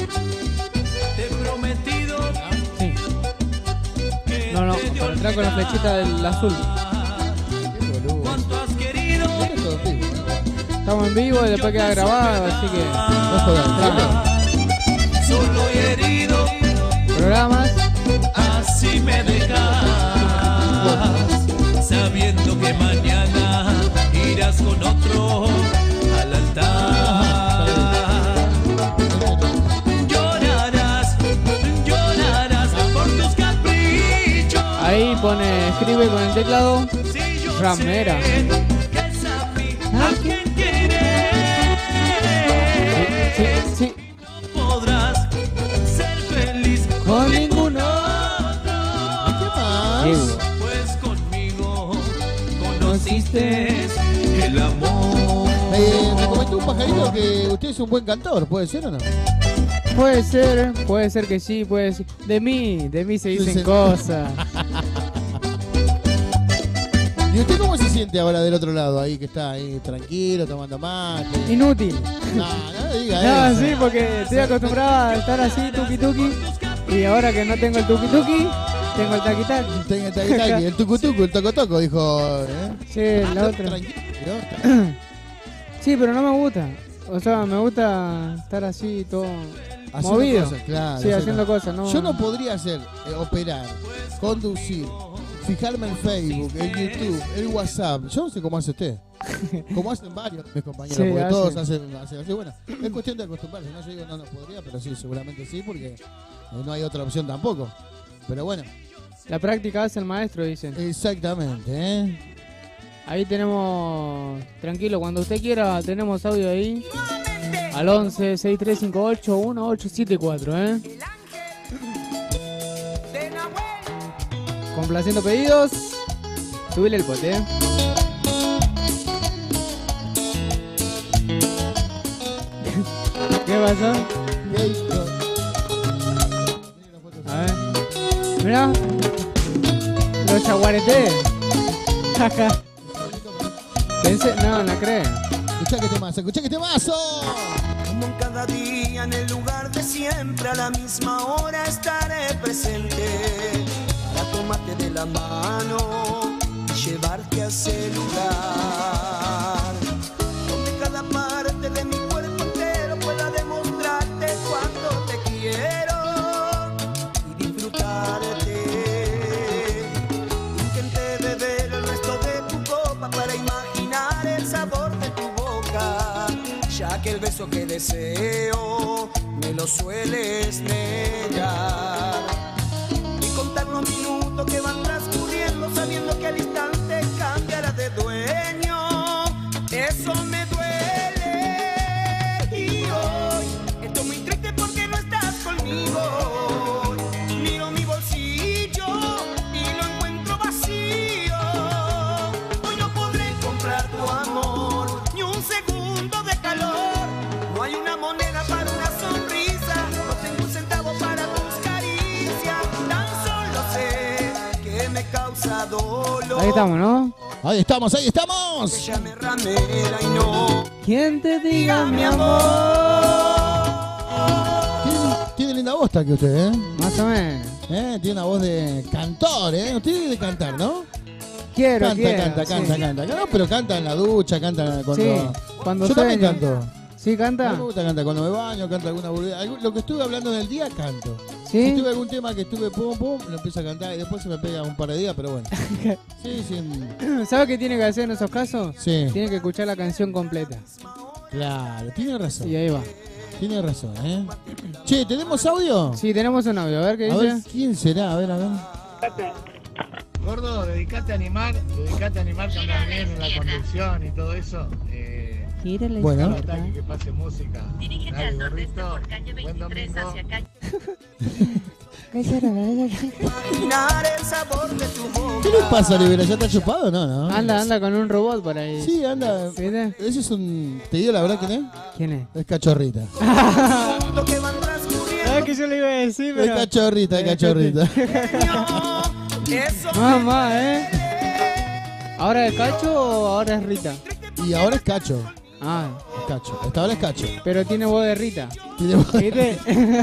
Sí. No, para atrás con la flechita del azul. Estamos en vivo y después queda grabado, así que. Solo y herido. Programas. Así me dejas, sabiendo que mañana irás con otro al altar. Llorarás por tus caprichos. Ahí pone, escribe con el teclado. Ramera. ¿A quién quieres? Sí. Podrás ser feliz con ninguno. ¿Qué más? Pues conmigo conociste el amor. Me comentó un pajarito que usted es un buen cantor, ¿puede ser o no? Puede ser que sí, puede ser. De mí se dicen cosas. ¿Y usted cómo se siente ahora del otro lado? Ahí que está ahí tranquilo, tomando mate. Inútil. No diga eso. Sí, porque estoy acostumbrado a estar así, tuki. Y ahora que no tengo el tuki, tengo el taki-taki. Tengo el taki-taki, el tucu-tucu, el toco-toco, dijo. Sí, la otra. Tranquilo. Sí, pero no me gusta. O sea, me gusta estar así, todo haciendo movido. Cosas, claro, sí, haciendo cosas. No. Yo no podría hacer, operar, conducir, fijarme en Facebook, en YouTube, en WhatsApp. Yo no sé cómo hace usted. Como hacen varios mis compañeros, Sí, porque hacen. todos hacen así. Bueno, es cuestión de acostumbrarse. No, yo digo no podría, pero sí, seguramente sí, porque no hay otra opción tampoco. Pero bueno. La práctica hace el maestro, dicen. Exactamente, Ahí tenemos, tranquilo, cuando usted quiera, tenemos audio ahí. Al 11 6358 1874, Complaciendo pedidos. Subile el pote, ¿Qué pasó? A ver. Mirá. Los chaguaretés. Jaja. No creo. Escucha que temazo. Como en cada día, en el lugar de siempre, a la misma hora estaré presente para tomarte de la mano y llevarte a ese lugar donde cada parte de mi cuerpo entero pueda demostrarte cuánto te quiero y disfrutarte. Intenté beber el resto de tu copa para imaginar el sabor de tu boca, ya que el beso que deseo me lo sueles negar, y contar los minutos que van transcurriendo sabiendo que al instante cambiará de dueño. Eso me duele y hoy estoy muy triste porque no estás conmigo. Miro mi bolsillo y lo encuentro vacío. Hoy no podré comprar tu amor ni un segundo de calor. No hay una moneda para una sonrisa, no tengo un centavo para tus caricias. Tan solo sé que me causa dolor. Ahí estamos, ¿no? Ahí estamos. Ella me ramera y no. ¿Quién te diga mi amor? Tiene linda voz que usted, Más o menos. Tiene una voz de cantor, Usted tiene de cantar, ¿no? Quiero. Canta. No, pero canta en la ducha, canta cuando. Sí, cuando yo también sueño. canto. ¿Sí canta? A mí me gusta cantar cuando me baño, canto alguna boludez. Lo que estuve hablando en el día, canto. ¿Sí? Si tuve algún tema que estuve pum, lo empiezo a cantar y después se me pega un par de días, pero bueno. Sí. ¿Sabes qué tiene que hacer en esos casos? Sí. Tiene que escuchar la canción completa. Claro, tiene razón. Y ahí va. Tiene razón, Che, ¿tenemos audio? Sí, tenemos un audio. A ver qué A dice. ver, ¿quién será? A ver. Gordo, dedicate a animar que andas bien en la conducción y todo eso. Bueno. Que pase música. Dirígete Dale, al nordeste gorrito. por calle 23 hacia calle. ¿Qué les pasa, Olivera? ¿Ya está chupado? No. Anda con un robot por ahí. Sí, anda. ¿Viste? Ese es un... ¿Te digo la verdad quién es? ¿Quién es? Es Cachorrita. Ah, que yo le iba a decir, pero... Es Cachorrita. Mamá, ¿Ahora es Cacho o ahora es Rita? Y ahora es Cacho. Ah. Es Cacho. Esta hora es Cacho. Pero tiene voz de Rita. Tiene voz de ¿Viste?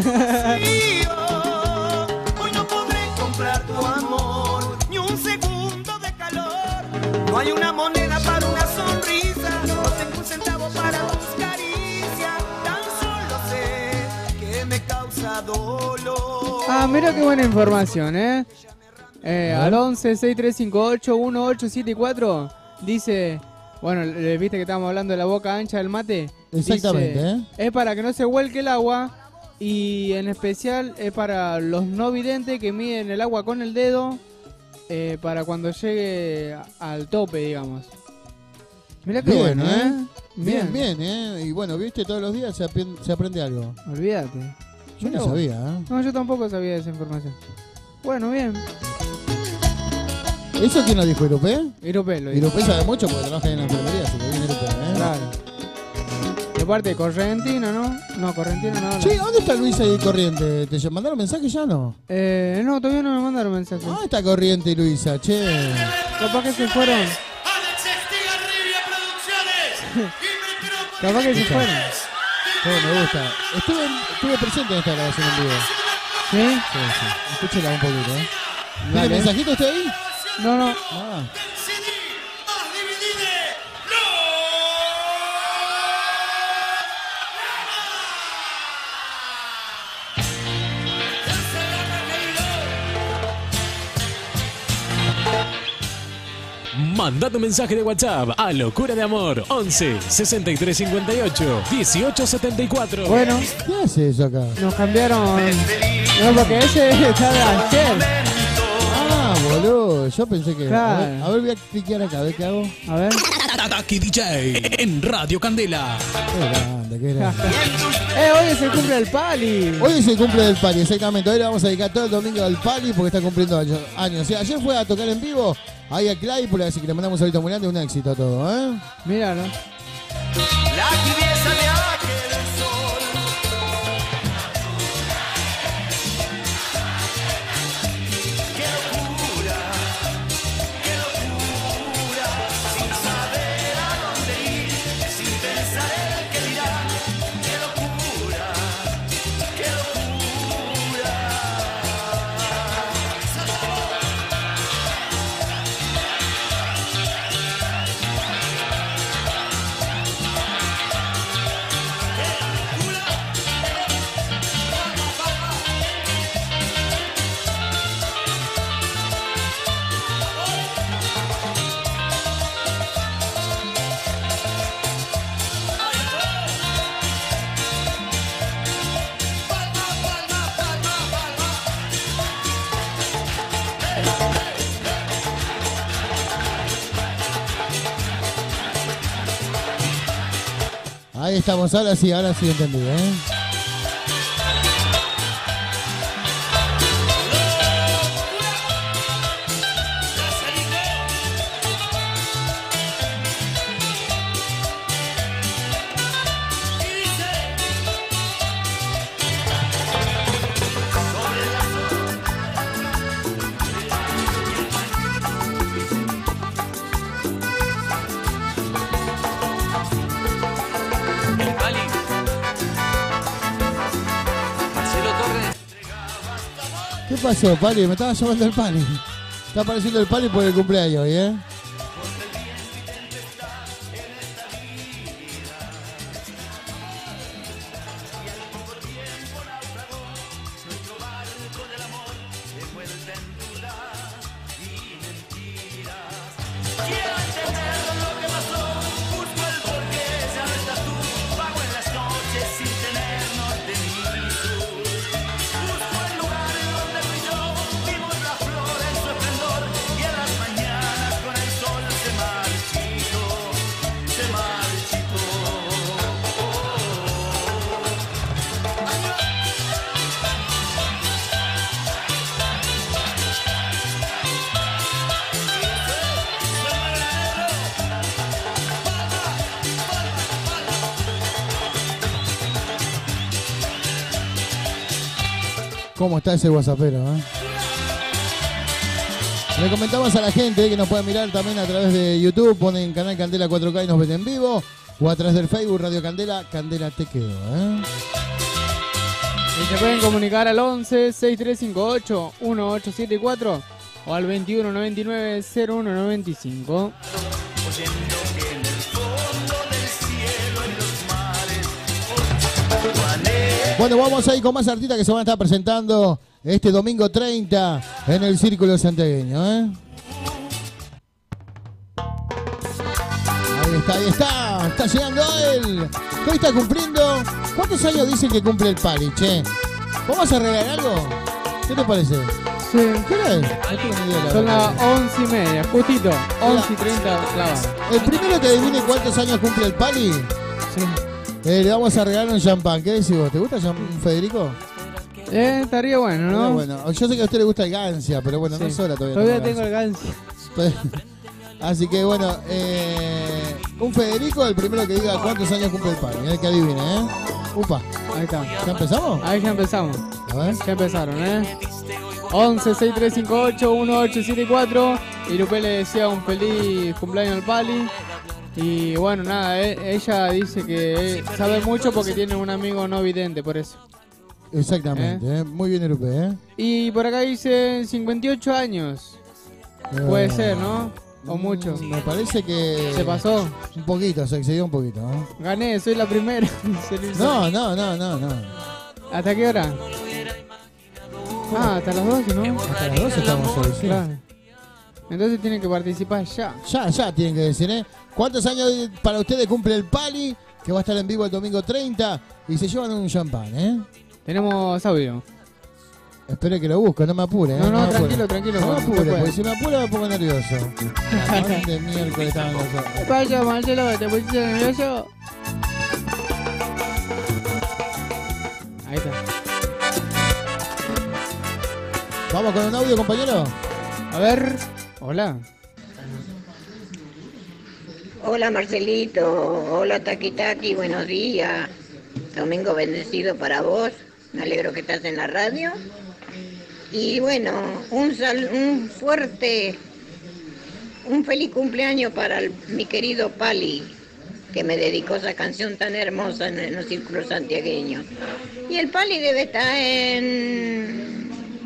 Hoy no podré comprar tu amor, ni un segundo de calor. No hay una moneda para una sonrisa, no tengo un centavo para tus caricias. Tan solo sé que me causa dolor. Ah, mira qué buena información, al 11 6358 1874 dice, bueno, le viste que estábamos hablando de la boca ancha del mate. Exactamente, Dice, es para que no se vuelque el agua y en especial es para los no videntes que miden el agua con el dedo para cuando llegue al tope, digamos. Mirá qué Bien, bueno, Bien. Y bueno, viste, todos los días se aprende algo. Olvídate. Yo no sabía, No, yo tampoco sabía esa información. Bueno, bien. ¿Eso quién lo dijo, Irupé? Irupé lo dijo. Irupé sabe mucho porque trabaja en la enfermería, así que viene Irupé, Claro. De parte de Correntino, ¿no? No, Correntino no. Che, ¿dónde está Luisa y Corriente? ¿Te mandaron mensaje ya no? No, todavía no me mandaron mensaje. ¿Dónde está Corriente y Luisa, che? Capaz que se fueron. Capaz que se fueron. Me gusta. Estuve presente en esta grabación en vivo. ¿Sí? Sí. Escúchela un poquito, ¿Tiene Dale. mensajito usted ahí? No. Ah. Manda tu mensaje de WhatsApp a Locura de Amor 11 63 58 18 74. Bueno. ¿Qué hace eso acá? Nos cambiaron. No, porque ese está de ayer. Ah, boludo. Yo pensé que... Claro. A ver, voy a cliquear acá, a ver qué hago. A ver. Taki DJ en Radio Candela. Qué grande. Hoy es el cumple del Pali. Hoy es el cumple del Pali, exactamente. Hoy le vamos a dedicar todo el domingo al Pali porque está cumpliendo años. O sea, ayer fue a tocar en vivo ahí a Claypool, así que le mandamos ahorita muy grande, un éxito a todo, Míralo. La tibieza de aquel sol. Qué locura, sin saber a dónde ir, sin pensar en qué dirán. Qué locura, qué locura. Ahí estamos, ahora sí entendí, ¿Qué pasó, Pali? Me estaba llamando el Pali. Está apareciendo el Pali por el cumpleaños hoy, ¿Cómo está ese WhatsAppero, Le comentamos a la gente que nos puede mirar también a través de YouTube, ponen Canal Candela 4K y nos ven en vivo, o a través del Facebook Radio Candela, Candela te quedo, Y se pueden comunicar al 11 6358 1874 o al 21 99 01 95. Bueno, vamos a ir con más artistas que se van a estar presentando este domingo 30 en el Círculo Santiagueño, Ahí está. Está llegando él. Que hoy está cumpliendo. ¿Cuántos años dicen que cumple el Pali, che? ¿Vamos a regalar algo? ¿Qué te parece? Sí. ¿Qué hora es? No tengo ni idea. Son las 11:30, justito. 11:30 clavas. El primero que adivine cuántos años cumple el Pali, le vamos a regalar un champán. ¿Qué decís vos? ¿Te gusta Federico? Estaría bueno, ¿no? Bueno, yo sé que a usted le gusta el Gancia, pero bueno, no es hora todavía. Todavía tengo el Gancia. Así que bueno, un Federico, el primero que diga cuántos años cumple el Pali, el que adivine, Upa. Ahí está. ¿Ya empezamos? Ahí ya empezamos. A ver. Ya empezaron, 11 6358 1874. Y Lupe le decía un feliz cumpleaños al Pali. Y bueno, nada, ella dice que sabe mucho porque tiene un amigo no vidente, por eso. Exactamente, muy bien Lupe, Y por acá dice 58 años. Puede ser, ¿no? O mucho. Me parece que... ¿Se pasó? Un poquito, se excedió un poquito, ¿no? Gané, soy la primera. No. ¿Hasta qué hora? Hasta las 12, ¿no? Hasta las 12 estamos hoy, sí. Claro. Entonces tienen que participar ya. Ya tienen que decir, ¿Cuántos años para ustedes cumple el Pali? Que va a estar en vivo el domingo 30 y se llevan un champán, Tenemos audio. Espere que lo busco, no me apure. No, tranquilo. No me apure, porque si me apura me pongo nervioso. ¿Dónde miércoles estaban los otros? ¿Qué pasa, Marcelo? ¿Te pusiste nervioso? Ahí está. ¿Vamos con un audio, compañero? A ver. Hola. Hola, Marcelito. Hola, Taki Taki. Buenos días. Domingo bendecido para vos. Me alegro que estás en la radio. Y bueno, un feliz cumpleaños para mi querido Pali, que me dedicó esa canción tan hermosa en los círculos santiagueños. Y el Pali debe estar en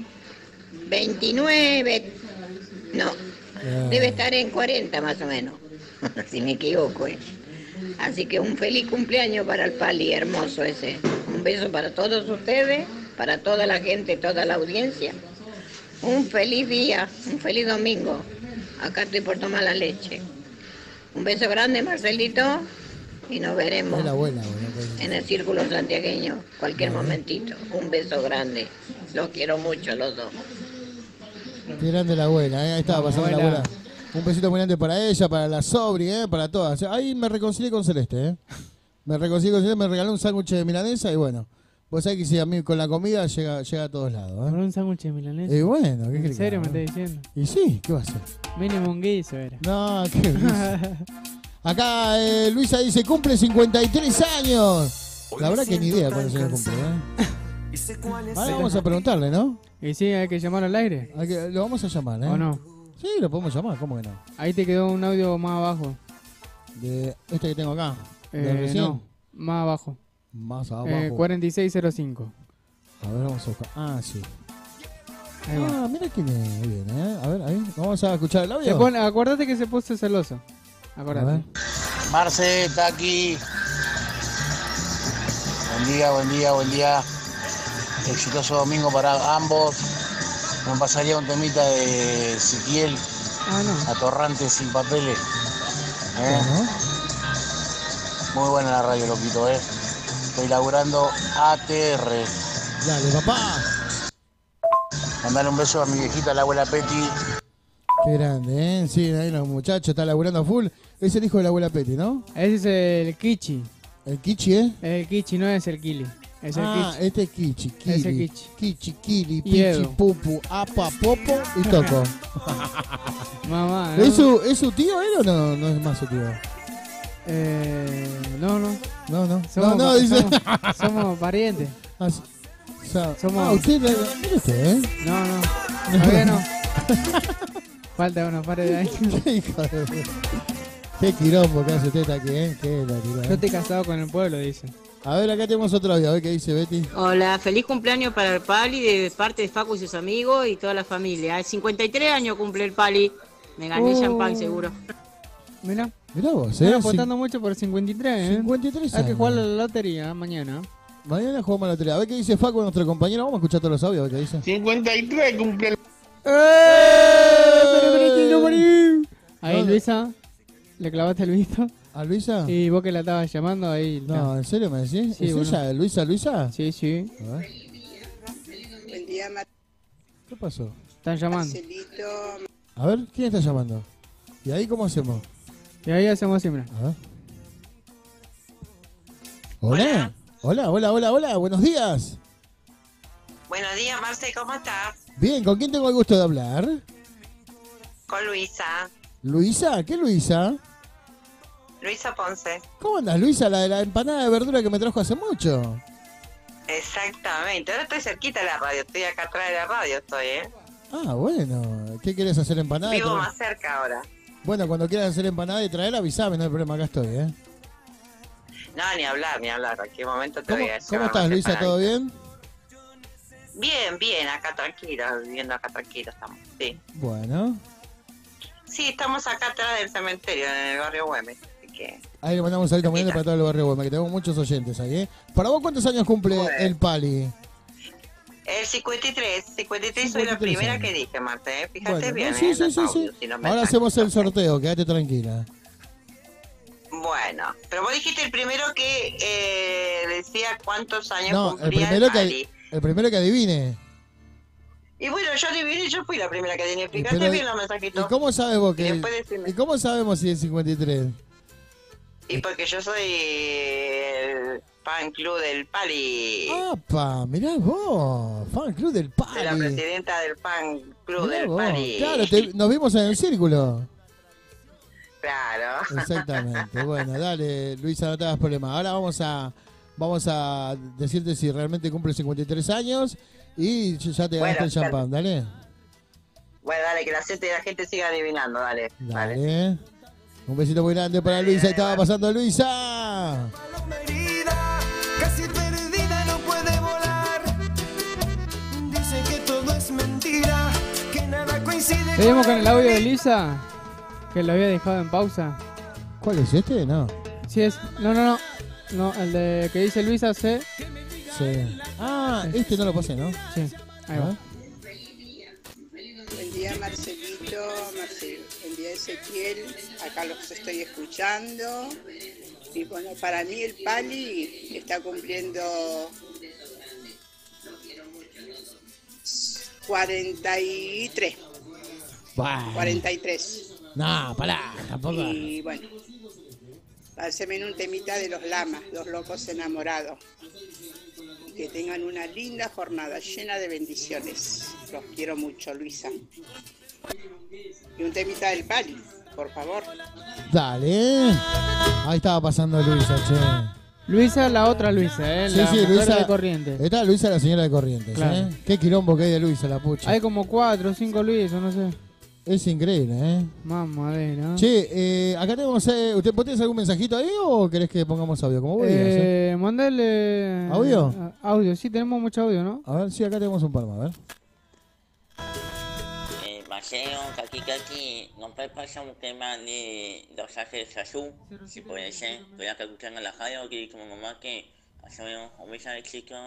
29, no, debe estar en 40 más o menos, si me equivoco. Así que un feliz cumpleaños para el Pali, hermoso ese. Un beso para todos ustedes, para toda la gente, toda la audiencia. Un feliz día, un feliz domingo. Acá estoy por tomar la leche. Un beso grande, Marcelito, y nos veremos en el Círculo Santiagueño cualquier momentito. Un beso grande. Los quiero mucho los dos. Qué grande la abuela, ahí está, pasando la abuela. Un besito muy grande para ella, para la Sobri, para todas. Ahí me reconcilié con Celeste, Me reconcilié con Celeste, me regaló un sándwich de milanesa y bueno. Vos sabés que si a mí con la comida llega a todos lados, ¿Con un sándwich de milanesa? Y bueno, ¿qué ¿En serio me estás diciendo? Y sí, ¿qué va a hacer? Mínimo un guiso era. No, qué guiso. Acá Luisa dice, cumple 53 años. La verdad que ni idea cuándo se le cumple, Ahora vamos a preguntarle, ¿no? Y sí, hay que llamar al aire. Lo vamos a llamar, ¿O no? Sí, lo podemos llamar, ¿cómo que no? Ahí te quedó un audio más abajo. De este que tengo acá. ¿De recién? No, más abajo. Más abajo. 4605. A ver, vamos a buscar. Ah, sí. Ahí va. Mira quién viene, A ver, ahí. Vamos a escuchar el audio. Acuérdate que se puso celoso. Acuérdate. Marce, está aquí. Buen día. Exitoso domingo para ambos. Me pasaría un temita de Ezequiel. Atorrante sin papeles. Muy buena la radio, loquito, Estoy laburando ATR. Dale, papá. Mandale un beso a mi viejita, la abuela Peti. Qué grande, Sí, ahí los muchachos están laburando a full. Es el hijo de la abuela Peti, ¿no? Ese es el Kichi. ¿El Kichi, El Kichi, no es el Kili. Es el Kichi. Este es Kichi. Ese Kichi. Kichi, Kili, Pichi, Pupu, Apa, Popo y Toco. Mamá, ¿no? ¿Es su tío él o no es más su tío? No. No, dice. Somos parientes. Somos... Somos... Ah, usted, mire usted, ¿eh? No. Todavía no. Falta unos pares de años. Qué hijo de... Qué quilombo que hace usted aquí, ¿eh? Qué la tirada. Yo estoy casado con el pueblo, dicen. A ver, acá tenemos otro audio, a ver qué dice Betty. Hola, feliz cumpleaños para el Pali de parte de Facu y sus amigos y toda la familia. 53 años cumple el Pali. Me gané el champán seguro. Mirá. Mirá vos, Están apostando mucho por 53, ¿eh? 53 Hay que años. jugar a la lotería mañana. Mañana jugamos a la lotería. A ver qué dice Facu, nuestro compañero. Vamos a escuchar todos los audios, a ver qué dice. 53 cumple el... Ahí, Luisa. Le clavaste el visto. ¿A Luisa? Y vos que la estabas llamando ahí. No, ¿en serio me decís? Sí, ¿Es bueno. ella, Luisa? Sí, sí. A ver. Buen día, ¿Qué pasó? Están llamando. Marcelito. A ver, ¿quién está llamando? ¿Y ahí cómo hacemos? Y ahí hacemos siempre. A ver. Hola. Hola. Buenos días. Buenos días, Marce, ¿cómo estás? Bien, ¿con quién tengo el gusto de hablar? Con Luisa. ¿Luisa? ¿Qué Luisa? Luisa Ponce. ¿Cómo andas, Luisa? La de la empanada de verdura que me trajo hace mucho. Exactamente. Ahora estoy cerquita de la radio. Estoy acá atrás de la radio, ¿eh? Ah, bueno. ¿Qué querés hacer, empanada? Vivo más cerca ahora. Bueno, cuando quieras hacer empanada y traer, avísame, no hay problema, acá estoy, ¿eh? No, ni hablar. En cualquier momento te voy a llevar ¿Cómo más estás, Luisa? empanaditas. ¿Todo bien? Bien, acá tranquilo, viviendo acá tranquilo estamos, sí. Bueno. Sí, estamos acá atrás del cementerio, en el barrio Güemes, así que... Ahí le mandamos un saludo muy grande para todo el barrio Güemes, que tenemos muchos oyentes ahí, ¿eh? ¿Para vos cuántos años cumple el Pali? El 53 soy la primera años. que dije, Marta, Fíjate Bueno, bien, no, sí. los audios, si no me Ahora sacan. hacemos el sorteo, quédate tranquila. Bueno, pero vos dijiste el primero que decía cuántos años No, el cumplía primero que adivine. Y bueno, yo adiviné, yo fui la primera que adiviné. Fíjate Pero, bien los mensajitos. ¿Y cómo sabes vos que...? después decime. ¿Y cómo sabemos si es 53? Y porque yo soy el fan club del Pali. ¡Apa! Mirá vos, fan club del Pali. Soy la presidenta del fan club Mirá del vos. Pali. Claro, nos vimos en el círculo. Claro. Exactamente. Bueno, dale, Luisa, no te hagas problema. Ahora vamos a decirte si realmente cumple 53 años y ya te ganaste el champán, dale. Bueno, dale, que la gente siga adivinando, dale. Dale. Un besito muy grande para Luisa. Estaba pasando Luisa. Casi perdida, no puede volar. Dice que todo es mentira, que nada coincide. Seguimos con el audio de Lisa, que lo había dejado en pausa. ¿Cuál es este? No. Sí es. No. No, el de que dice Luisa C. Sí. Ah, este no lo pasé, ¿no? Sí. Ahí va. Buen día, Marcelito, el día de Ezequiel, acá los estoy escuchando. Y bueno, para mí el Pali está cumpliendo 43. Bueno. 43. No, pará, tampoco. Y bueno, haceme un temita de los lamas, los locos enamorados. Que tengan una linda jornada llena de bendiciones. Los quiero mucho, Luisa. Y un temita del Pali, por favor. Dale. Ahí estaba pasando Luisa, che. Luisa, la otra Luisa, Sí, la sí, mujer Luisa. de Corrientes. Está Luisa, la señora de Corrientes, Claro. Qué quilombo que hay de Luisa, la pucha. Hay como 4 o 5 Luisos, no sé. Es increíble, ¿eh? Mamadera. Che, acá tenemos... ¿Vos tenés algún mensajito ahí o querés que pongamos audio? Como vos digas, Mandale... ¿Audio? Audio, sí, tenemos mucho audio, ¿no? A ver, sí, acá tenemos un par más, a ver. Marcelo, Kaki, ¿no puede pasar un tema de Los Ángeles Azul? Si puede ser, estoy acá escuchando la radio, que como mamá que hacemos un beso de chicos.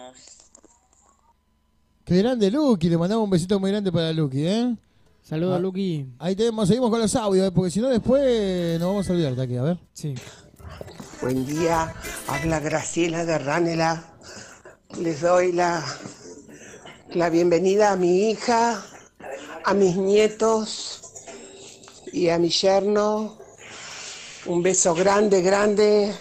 Qué grande Lucky, le mandamos un besito muy grande para Lucky, ¿eh? Saludos, Lucky. Ahí seguimos con los audios, porque si no después nos vamos a olvidar de aquí, a ver. Sí. Buen día, habla Graciela de Ranela. Les doy la bienvenida a mi hija, a mis nietos y a mi yerno. Un beso grande, grande.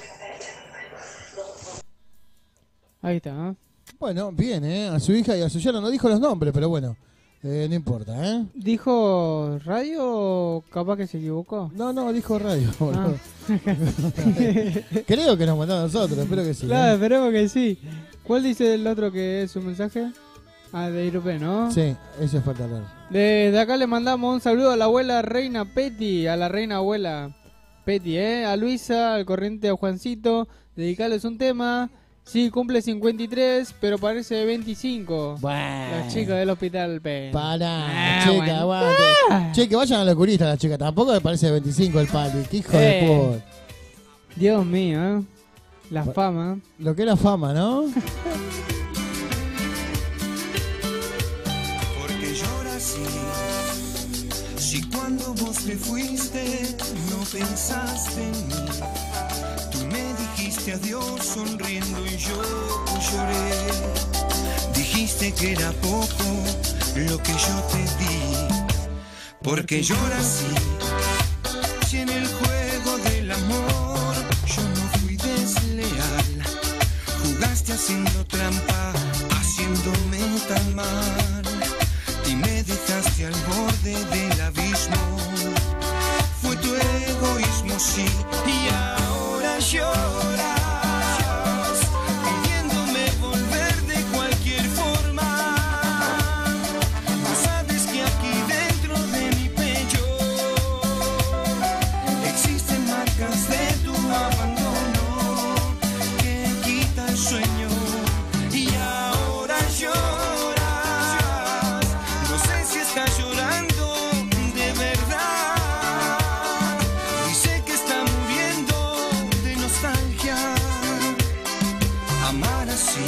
Ahí está, ¿eh? Bueno, bien, a su hija y a su yerno. No dijo los nombres, pero bueno. No importa, ¿eh? ¿Dijo radio o capaz que se equivocó? No, dijo radio, boludo. Creo que nos mandó a nosotros, espero que sí. Claro, esperemos que sí. ¿Cuál dice el otro que es su mensaje? Ah, de Irupe, ¿no? Sí, eso es falta hablar. Desde acá le mandamos un saludo a la abuela Reina Petty, a la reina abuela Petty, a Luisa, al corriente a Juancito, dedicarles un tema. Sí, cumple 53, pero parece de 25. Bueno. Los chicos del hospital P. Pará, chica, aguante. Che, que vayan a la oculista la chica. Tampoco me parece de 25 el pali. Qué hijo de puta. Dios mío, la fama. Lo que es la fama, ¿no? Porque lloras así. Si cuando vos te fuiste no pensaste en mí. Tú me dijiste adiós sonriendo y yo lloré. Dijiste que era poco lo que yo te di. Porque lloras así. Si en el juego del amor yo no fui desleal. Jugaste haciendo trampa, haciéndome tan mal. Y me dejaste al borde del abismo. Fue tu egoísmo, sí. Y ahora lloras, pidiéndome volver de cualquier forma. No sabes que aquí dentro de mi pecho existen marcas de tu abandono que quita el sueño. Y ahora lloras, no sé si estás llorando de verdad. Y sé que está muriendo de nostalgia. Amar así,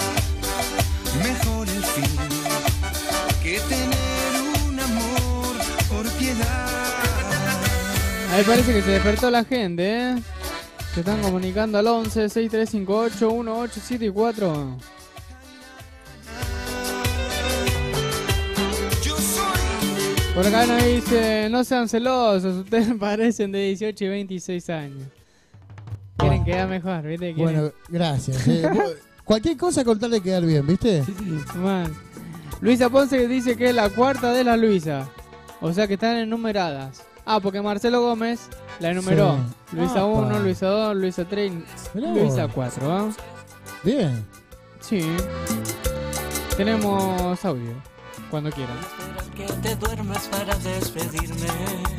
mejor el fin que tener un amor por piedad. Ahí parece que se despertó la gente, Se están comunicando al 11 6358 1874. Por acá nos dice, no sean celosos, ustedes parecen de 18 y 26 años. Quieren quedar mejor, ¿viste? Bueno, gracias. Cualquier cosa con tal de quedar bien, ¿viste? Man. Luisa Ponce dice que es la cuarta de las Luisa. O sea que están enumeradas. Ah, porque Marcelo Gómez la enumeró. Sí. Luisa 1, Luisa 2, Luisa 3, Luisa 4. ¿Ah? Bien. Sí. Tenemos audio. Cuando quieran. Que te duermes para despedirme.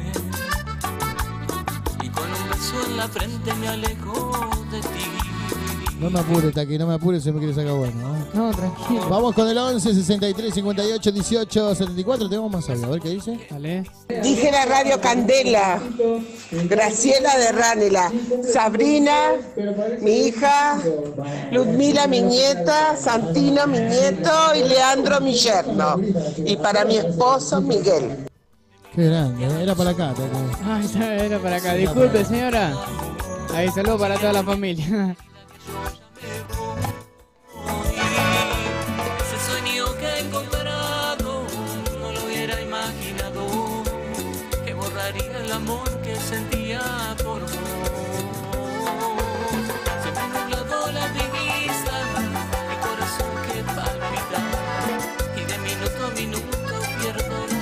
Y con un beso en la frente me alejo de ti. No me apures, Taki, no me apures si me quieres sacar bueno. No, tranquilo. Vamos con el 11 63 58 18 74. Tenemos más audio, a ver qué dice. Vale. Dije la radio Candela, Graciela de Ránela, Sabrina, mi hija, Ludmila, mi nieta, Santino, mi nieto y Leandro, mi yerno. Y para mi esposo, Miguel. Qué grande, era para acá. Taki. Ah, era para acá. Disculpe, señora. Ahí, saludo para toda la familia. Ese sueño que he encontrado no lo hubiera imaginado, que borraría el amor que sentía por vos. Se me ha nublado la vista, mi corazón que palpita, y de minuto a minuto pierdo la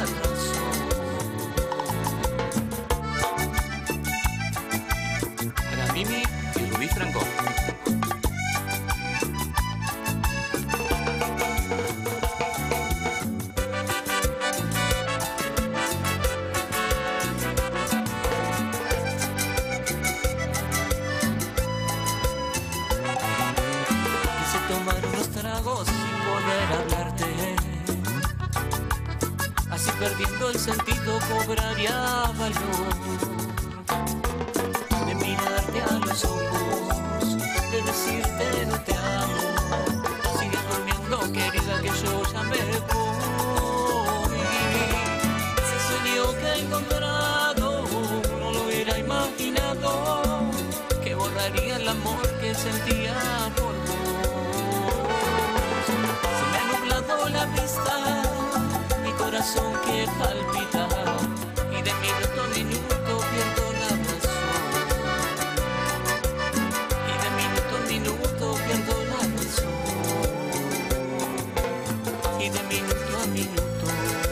razón. Para Mimi y Luis Franco. Perdiendo el sentido cobraría valor de mirarte a los ojos, de decirte no te amo. Sigue durmiendo, querida, que yo ya me voy. Ese sueño que he encontrado no lo hubiera imaginado, que borraría el amor que sentía por vos. Se me ha nublado la vista, corazón que palpita, y de minuto a minuto pierdo la razón. Y de minuto a minuto pierdo la razón. Y de minuto a minuto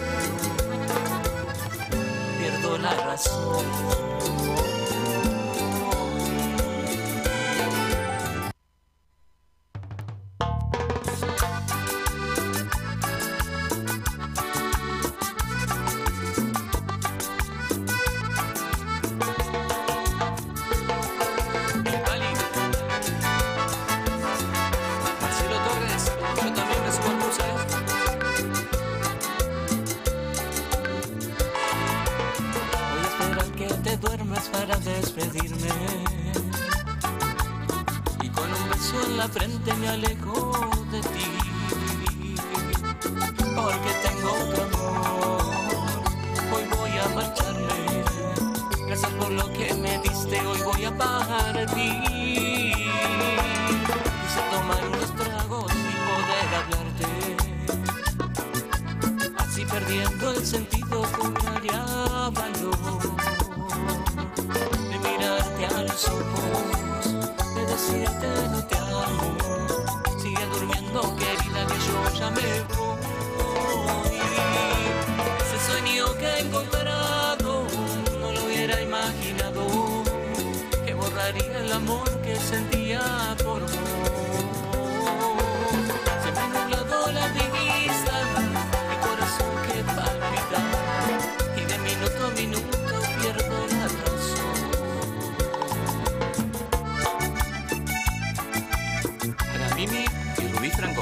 beso en la frente me alejo de ti. Porque tengo otro amor, hoy voy a marcharme. Gracias por lo que me diste, hoy voy a partir. Quise tomar unos tragos y poder hablarte. Así perdiendo el sentido cobraría valor. De mirarte a los ojos, de decirte no te amo. Sigue durmiendo, querida, que yo ya me voy. Ese sueño que he encontrado no lo hubiera imaginado, que borraría el amor que sentía por vos. Se me ha nublado la vista, mi corazón que palpita, y de minuto a minuto pierdo la razón. Para Mimi y Rubí Franco.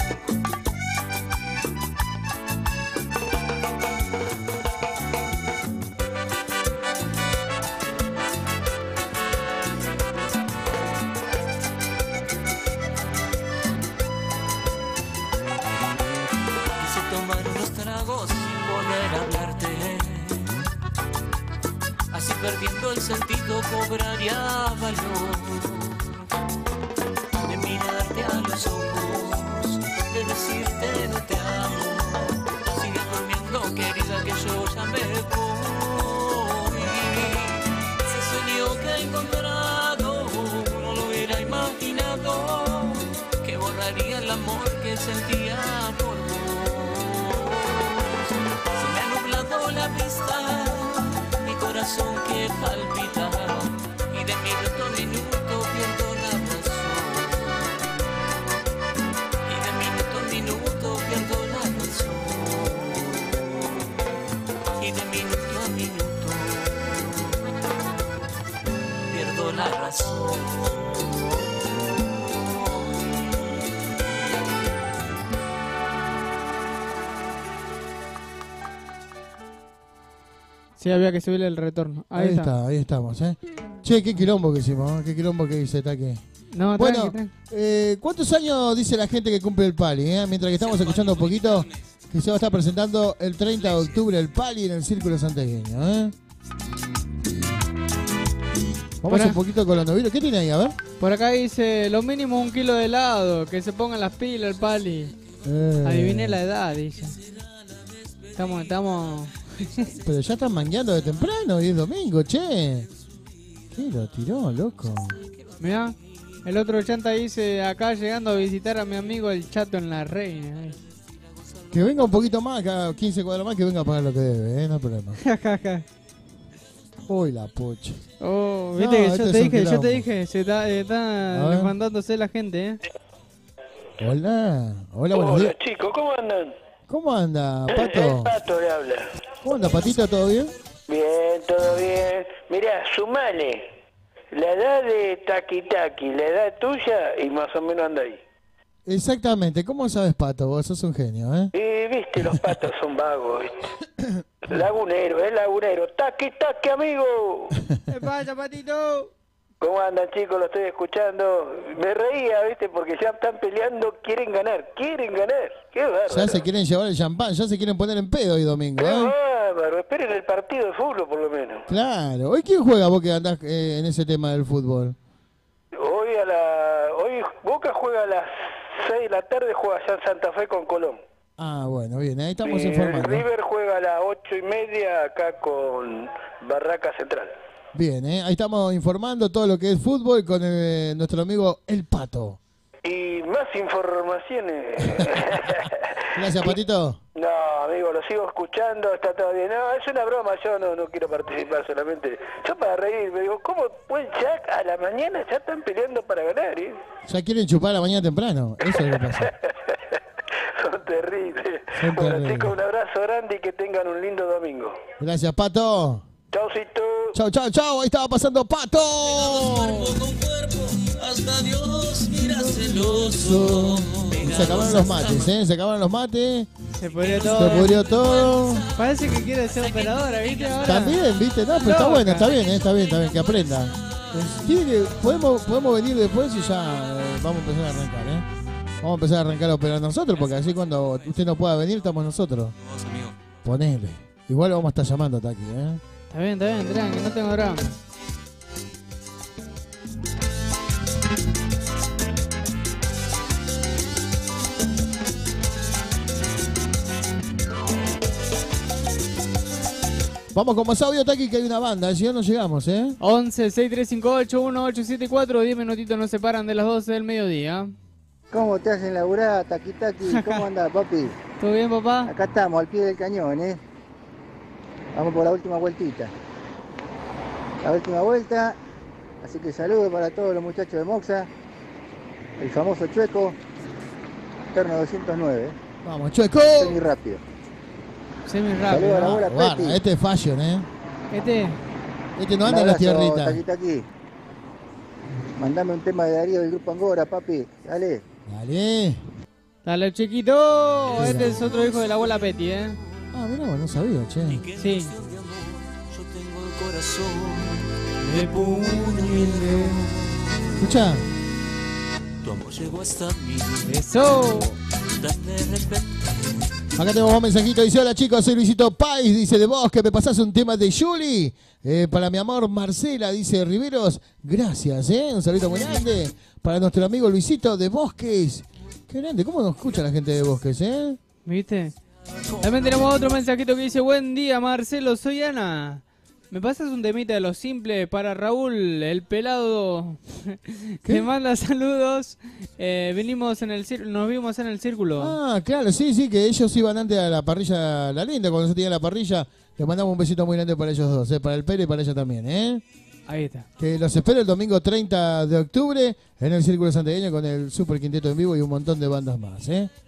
Perdiendo el sentido cobraría valor. De mirarte a los ojos, de decirte no te amo. Sigue durmiendo, querida, que yo ya me voy. Ese sueño que he encontrado no lo hubiera imaginado, que borraría el amor que sentía por vos. Se me ha nublado la vista, corazón que palpita, y de minuto a minuto pierdo la razón. Y de minuto a minuto pierdo la razón. Y de minuto a minuto pierdo la razón. Sí, había que subirle el retorno. Ahí está. Ahí estamos, Che, qué quilombo que hicimos, qué quilombo que hice Taque. No, bueno, tranqui. ¿Cuántos años dice la gente que cumple el Pali? Mientras que estamos escuchando un poquito, que se va a estar presentando el 30 de octubre el Pali en el Círculo Santiagueño, Vamos un poquito con los novios. ¿Qué tiene ahí? A ver. Por acá dice, lo mínimo 1 kilo de helado, que se pongan las pilas el Pali. Adiviné la edad, dice. Estamos... Pero ya están mangueando de temprano y es domingo, che. ¿Qué lo tiró, loco? Mirá, el otro chanta dice, acá llegando a visitar a mi amigo el Chato en la Reina. Que venga un poquito más, acá 15 cuadros más, que venga a pagar lo que debe, no hay problema. Uy, la pocha. Oh, viste que yo te dije, se está mandándose la gente, Hola, buenos días. Chicos, ¿cómo andan? ¿Cómo anda, Pato? El Pato le habla. ¿Cómo anda, Patito? ¿Todo bien? Bien, todo bien. Mirá, sumale la edad de Taki Taki, la edad tuya y más o menos anda ahí. Exactamente. ¿Cómo sabes, Pato? Vos sos un genio, Viste, los patos son vagos, ¿viste? Lagunero, lagunero. Taki Taki, amigo. ¿Qué pasa, Patito? ¿Cómo andan, chicos? Lo estoy escuchando. Me reía, ¿viste? Porque ya están peleando, quieren ganar. Qué bárbaro. Ya se quieren llevar el champán, ya se quieren poner en pedo hoy domingo, Qué bárbaro. Esperen el partido de fútbol, por lo menos. Claro. ¿Hoy quién juega, vos que andás en ese tema del fútbol? Hoy Boca juega a las 6 de la tarde, juega allá en Santa Fe con Colón. Ah, bueno, bien, ahí estamos informando. River juega a las 8:30 acá con Barraca Central. Bien, ahí estamos informando todo lo que es fútbol con nuestro amigo El Pato. Y más informaciones. Gracias, Patito. No, amigo, lo sigo escuchando, está todo bien. No, es una broma, yo no quiero participar solamente. Yo para reírme, digo, ¿cómo pues ya a la mañana ya están peleando para ganar, Ya quieren chupar a la mañana temprano, eso es lo que pasa. Son terribles. Bueno, chicos, un abrazo grande y que tengan un lindo domingo. Gracias, Pato. Chaucito. Chau, ahí estaba pasando Pato. Cuerpo con cuerpo, hasta Dios mira celoso. Se acabaron los mates, se acabaron los mates. Se pudrió todo. Parece que quiere ser operadora, ¿viste? Ahora. También, ¿viste? No, pero está bueno, está bien, que aprenda. Podemos venir después y ya vamos a empezar a arrancar, ¿eh? Vamos a empezar a arrancar a operar nosotros, porque así cuando usted no pueda venir, estamos nosotros. Ponele. Igual lo vamos a estar llamando hasta aquí, ¿eh? Está bien, tranqui, no tengo drama. Vamos con más audio, Taki, que hay una banda, si no llegamos, 11 6358 1874, 10 minutitos nos separan de las 12 del mediodía. ¿Cómo te hacen laburar, Taki? ¿Cómo andás, papi? ¿Todo bien, papá? Acá estamos, al pie del cañón, Vamos por la última vueltita. La última vuelta, así que saludos para todos los muchachos de Moxa. El famoso Chueco, Terno 209. Vamos, Chueco. Semi rápido. Semi-rápido. Guarda, este es fashion, Este no anda en las tierritas. Taki. Mandame un tema de Darío del Grupo Angora, papi. Dale. Dale, chiquito. Este es otro hijo de la abuela Petty, Ah, mirá, no sabía, che. Sí. Yo tengo el corazón de puño y león. Escucha. Tu amor llegó hasta mí. Eso. Tan de repente. Acá tenemos un mensajito, dice: hola chicos, soy Luisito Pais, dice de Bosque, me pasás un tema de Julie, para mi amor Marcela, dice Riveros, gracias, un saludo muy grande, para nuestro amigo Luisito de Bosques, qué grande, ¿cómo nos escucha la gente de Bosques, ¿Viste? También tenemos otro mensajito que dice: buen día Marcelo, soy Ana, ¿me pasas un temita de Los Simples para Raúl, el pelado? Que manda saludos. Nos vimos en el círculo. Ah, claro, sí, que ellos iban antes a la parrilla La Linda, cuando se tenía la parrilla. Le mandamos un besito muy grande para ellos dos, para el Pere y para ella también, Ahí está. Que los espero el domingo 30 de octubre en el Círculo Santiagueño con el Super Quinteto en vivo y un montón de bandas más,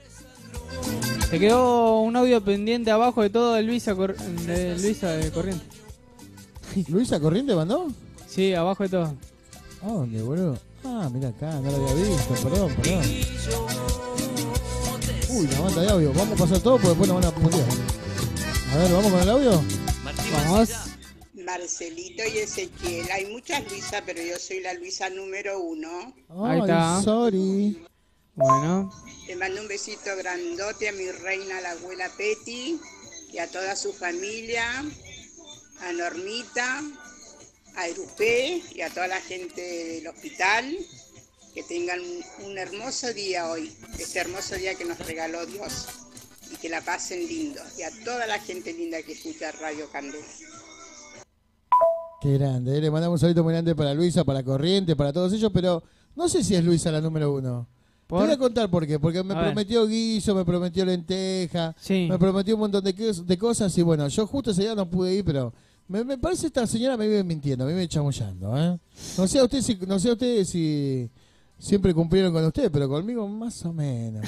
Te quedó un audio pendiente abajo de todo de Luisa de Corriente. ¿Luisa Corriente mandó? Sí, abajo de todo. ¿A dónde, boludo? Ah, mira acá, no lo había visto, perdón. Uy, la banda de audio. Vamos a pasar todo porque después nos van a putear. A ver, ¿vamos con el audio? Vamos. Marcelito y Ezequiel. Hay muchas Luisas, pero yo soy la Luisa número 1. Ahí está. Sorry. Bueno. Le mando un besito grandote a mi reina, la abuela Petty, y a toda su familia, a Normita, a Erupé y a toda la gente del hospital. Que tengan un hermoso día hoy, este hermoso día que nos regaló Dios. Y que la pasen lindo. Y a toda la gente linda que escucha Radio Candela. Qué grande, le mandamos un saludo muy grande para Luisa, para Corriente, para todos ellos, pero no sé si es Luisa la número 1. Te voy a contar por qué, porque me prometió guiso, me prometió lenteja, me prometió un montón de cosas y bueno, yo justo ese día no pude ir, pero me parece esta señora me vive mintiendo, me vive chamullando, No sé a ustedes si siempre cumplieron con usted, pero conmigo más o menos.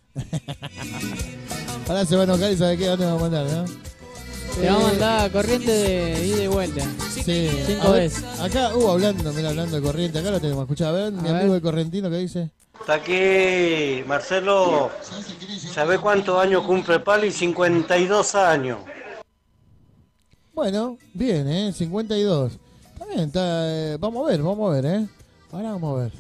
Ahora se va a enojar y sabe qué, ¿dónde va a mandar, no? Te va a mandar Corriente de ida y vuelta. Sí. 5 veces. Acá, hablando de Corriente, acá lo tenemos. Escuchá, a ver, mi amigo el correntino, ¿qué dice? Está aquí, Marcelo. ¿Sabe cuántos años cumple Pali? 52 años. Bueno, bien, 52. Está bien, está, vamos a ver, Ahora vamos a ver.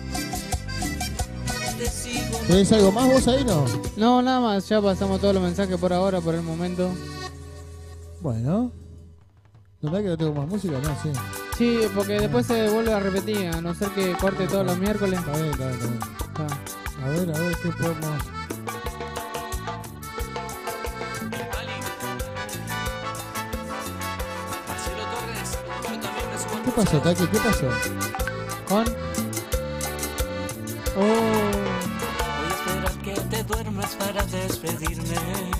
¿Tenés algo más vos ahí, no? No, nada más, ya pasamos todos los mensajes por ahora, por el momento. Bueno. ¿No ves que no tengo más música? No, sí. Sí, porque después se vuelve a repetir, a no ser que corte todos los miércoles. Está bien. A ver, ¿qué podemos...? ¿Qué pasó, Taki? ¿Qué pasó? ¿Con? Voy a esperar que te duermas para despedirme.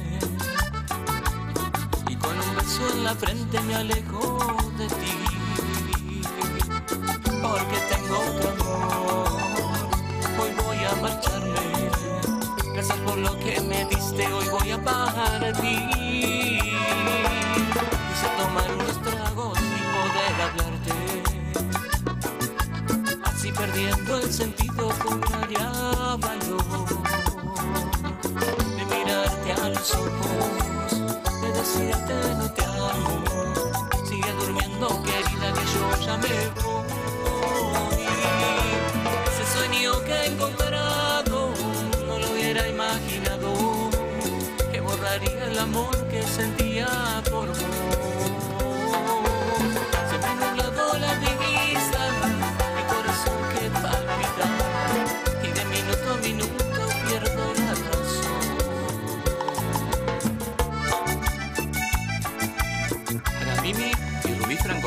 Y con un beso en la frente me alejo de ti. Porque tengo otro amor. Hoy voy a marcharme. Gracias por lo que me diste. Hoy voy a partir. Quise tomar unos tragos y poder hablarte. Así perdiendo el sentido cobraría valor de mirarte a los ojos, de decirte no te amo. Sigue durmiendo, querida, que yo ya me voy. amor que sentía por vos. Se me ha nublado la divisa, mi corazón que palpita, y de minuto a minuto pierdo la razón. Para Mimi y Rubí Franco.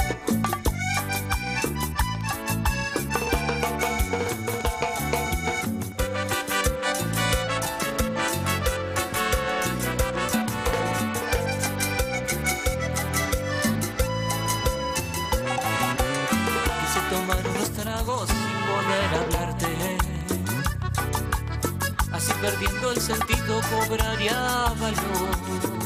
Perdiendo el sentido cobraría valor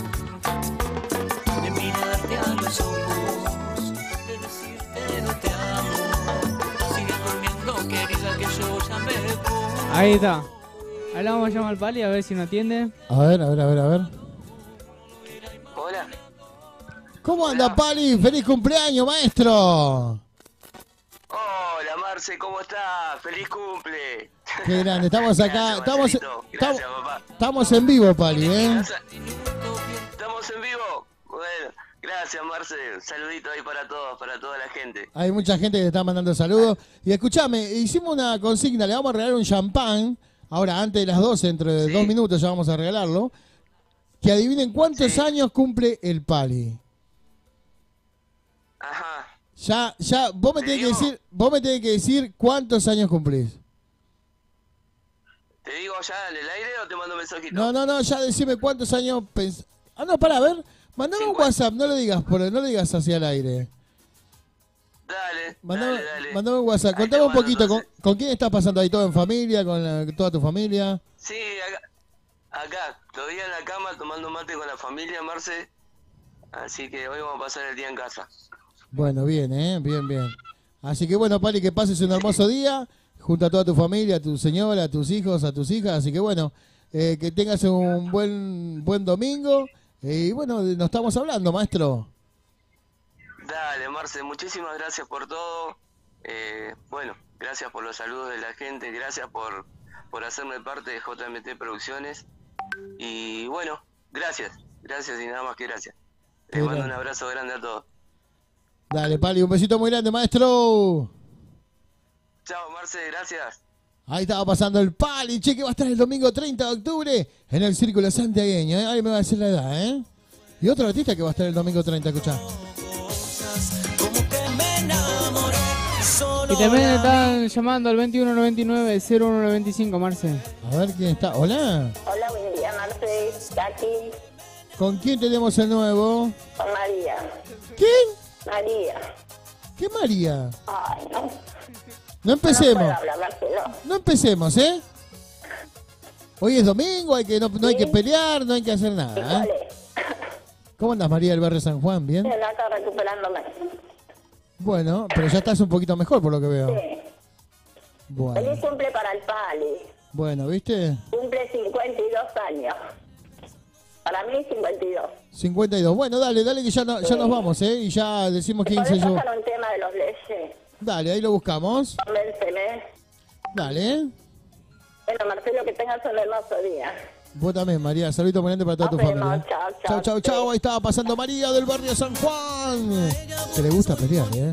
de mirarte a los ojos, de decirte no te amo. Sigue durmiendo, querida, que yo ya me voy. Ahí está. Ahí la vamos a llamar al Pali a ver si nos atiende. A ver. Hola. ¿Cómo anda, Pali? ¡Feliz cumpleaños, maestro! Hola, Marce, ¿cómo estás? ¡Feliz cumple! Qué grande, estamos acá. Gracias, papá. Estamos en vivo, Pali, ¿eh? ¿Estamos en vivo? Bueno, gracias, Marce. Un saludito ahí para todos, para toda la gente. Hay mucha gente que te está mandando saludos. Y escuchame, hicimos una consigna, le vamos a regalar un champán. Ahora, antes de las 12, dentro de 2 minutos ya vamos a regalarlo. Que adivinen cuántos años cumple el Pali. Ajá. Ya, vos me tenés que decir cuántos años cumplís. ¿Te digo ya en el aire o te mando un mensajito? No, ya decime cuántos años no, pará, a ver, mandame un WhatsApp, no lo digas hacia el aire. Dale. Mandame un WhatsApp, contame un poquito, ¿con quién estás pasando ahí? ¿Todo en familia? ¿Con toda tu familia? Sí, acá, todavía en la cama tomando mate con la familia, Marce. Así que hoy vamos a pasar el día en casa. Bueno, bien, bien. Así que bueno, Pali, que pases un hermoso día junto a toda tu familia, a tu señora, a tus hijos, a tus hijas. Así que bueno, que tengas un buen domingo. Y bueno, nos estamos hablando, maestro. Dale, Marce, muchísimas gracias por todo. Bueno, gracias por los saludos de la gente, gracias por hacerme parte de JMT Producciones. Y bueno, gracias y nada más que gracias. Les mando un abrazo grande a todos. Dale, Pali, un besito muy grande, maestro. Chao, Marce, gracias. Ahí estaba pasando el Pali, che, que va a estar el domingo 30 de octubre en el Círculo Santiagueño, ¿eh? Ahí me va a decir la edad, ¿eh? Y otro artista que va a estar el domingo 30, escuchá. Y también están llamando al 2199-0195, Marce. A ver quién está. Hola. Hola, buen día, Marce. Aquí. ¿Con quién tenemos el nuevo? Con María. ¿Quién? María. ¿Qué María? Ay, no. No empecemos. No puedo hablar, Marcelo. No empecemos, ¿eh? Hoy es domingo, no hay que pelear, no hay que hacer nada, ¿eh? ¿Cómo andas, María del barrio San Juan? ¿Bien? Bien, acá recuperándome. Bueno, pero ya estás un poquito mejor por lo que veo. Sí. Bueno. Feliz cumple para el Pali. Bueno, ¿viste? Cumple 52 años. Para mí 52. 52. Bueno, dale que ya nos vamos, ¿eh? Y ya decimos quién se llevó. un tema de los leyes. Dale, ahí lo buscamos. Convénceme. Dale. Bueno, Marcelo, que tengas un hermoso día. Vos también, María. Saludito muy grande para toda tu familia. Chao. Ahí estaba pasando María del barrio San Juan. Que le gusta pelear, ¿eh?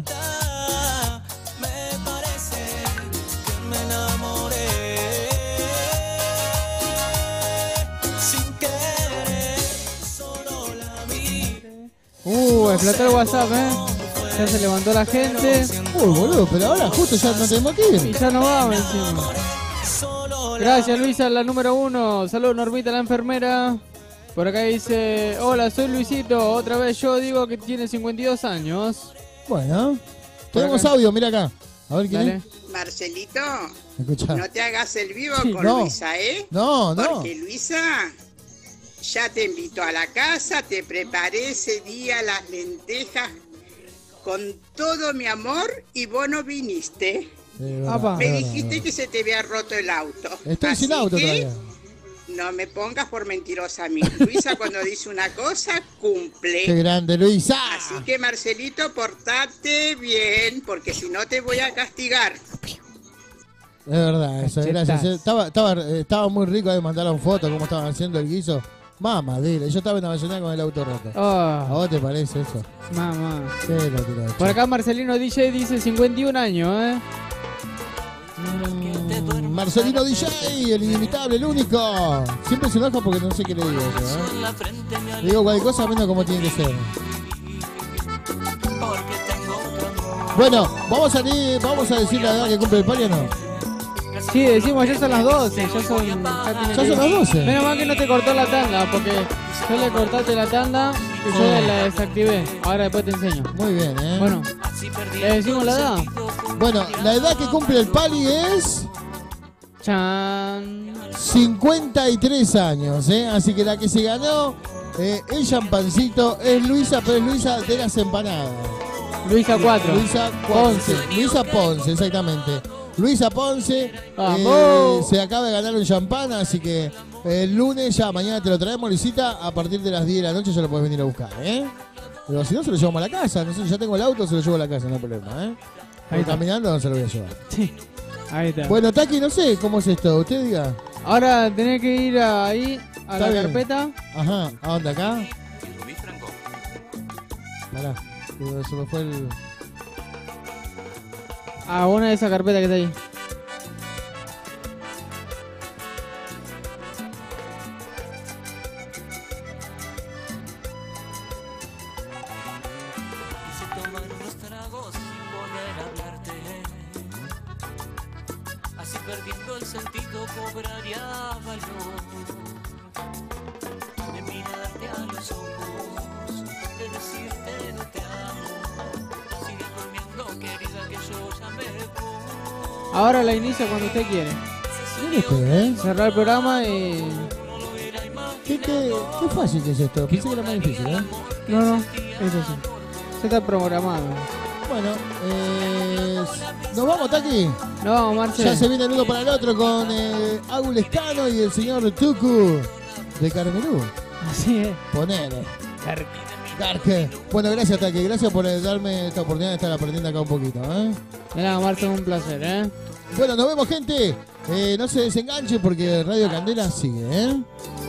Explotó el WhatsApp, Ya se levantó la gente. Uy, boludo, pero ahora justo ya no tenemos que ir. Y ya nos vamos encima. Gracias, Luisa, la número 1. Saludos, Normita, la enfermera. Por acá dice: hola, soy Luisito. Otra vez yo digo que tiene 52 años. Bueno, tenemos audio, mira acá. A ver quién es. Marcelito, Escuchá. no te hagas el vivo Sí, con no. Luisa, ¿eh? No. Porque Luisa ya te invitó a la casa, te preparé ese día las lentejas con todo mi amor y vos no viniste. Me dijiste que se te había roto el auto. Estoy Así sin auto que todavía. no me pongas por mentirosa a mí. Luisa cuando dice una cosa, cumple. Qué grande, Luisa. Así que Marcelito, portate bien, porque si no te voy a castigar. Es verdad, eso, gracias. Estaba muy rico, ahí mandaron fotos, cómo estaban haciendo el guiso. Mamadera, yo estaba en Avellaneda con el auto roto. Oh. ¿A vos te parece eso? Mamá. Qué locura, Por acá Marcelino DJ dice 51 años, Marcelino DJ, el inimitable, el único. Siempre se enoja porque no sé qué le digo yo, Le digo cualquier cosa menos como tiene que ser. Bueno, vamos a decir la edad que cumple el Pali o no. Sí, decimos, ya son las 12, ya son las 12. Menos mal que no te cortó la tanda, porque yo le cortaste la tanda y yo la desactivé. Ahora después te enseño. Muy bien, Bueno, ¿le decimos la edad? Bueno, la edad que cumple el Pali es... Chan. 53 años, Así que la que se ganó el champancito es Luisa, pero es Luisa de las empanadas. Luisa 4. Luisa Ponce. Luisa Ponce, exactamente. Luisa Ponce se acaba de ganar un champán, así que el lunes ya, mañana te lo traemos, Luisita, a partir de las 10 de la noche ya lo puedes venir a buscar, Pero si no, se lo llevamos a la casa, no sé, ya tengo el auto, se lo llevo a la casa, no hay problema, Ahí caminando no se lo voy a llevar. Sí, ahí está. Bueno, Taki, no sé cómo es esto, usted diga. Ahora tenés que ir ahí a la carpeta. Ajá, ¿a dónde acá? Pará, se me fue el... A una de esas carpetas que está ahí. Así perdiendo el sentido cobraría valor de mirarte a los ojos, de decirte no te amo. Sigue durmiendo, querida, que yo ya me voy. Ahora la inicia cuando usted quiere. Cerrar el programa y... Qué fácil que es esto. Pensé que era más difícil, No, eso sí. Ya está programado. Bueno, ¿nos vamos, Taki? Nos vamos, Marcelo. Ya se viene el uno para el otro con Agul Escano y el señor Tucu de Carmenú. Así es. Ponele. Dark. Bueno, gracias, Taki. Gracias por darme esta oportunidad de estar aprendiendo acá un poquito, Mira, Marcelo, un placer, Bueno, nos vemos, gente. No se desenganchen porque Radio Candela sigue,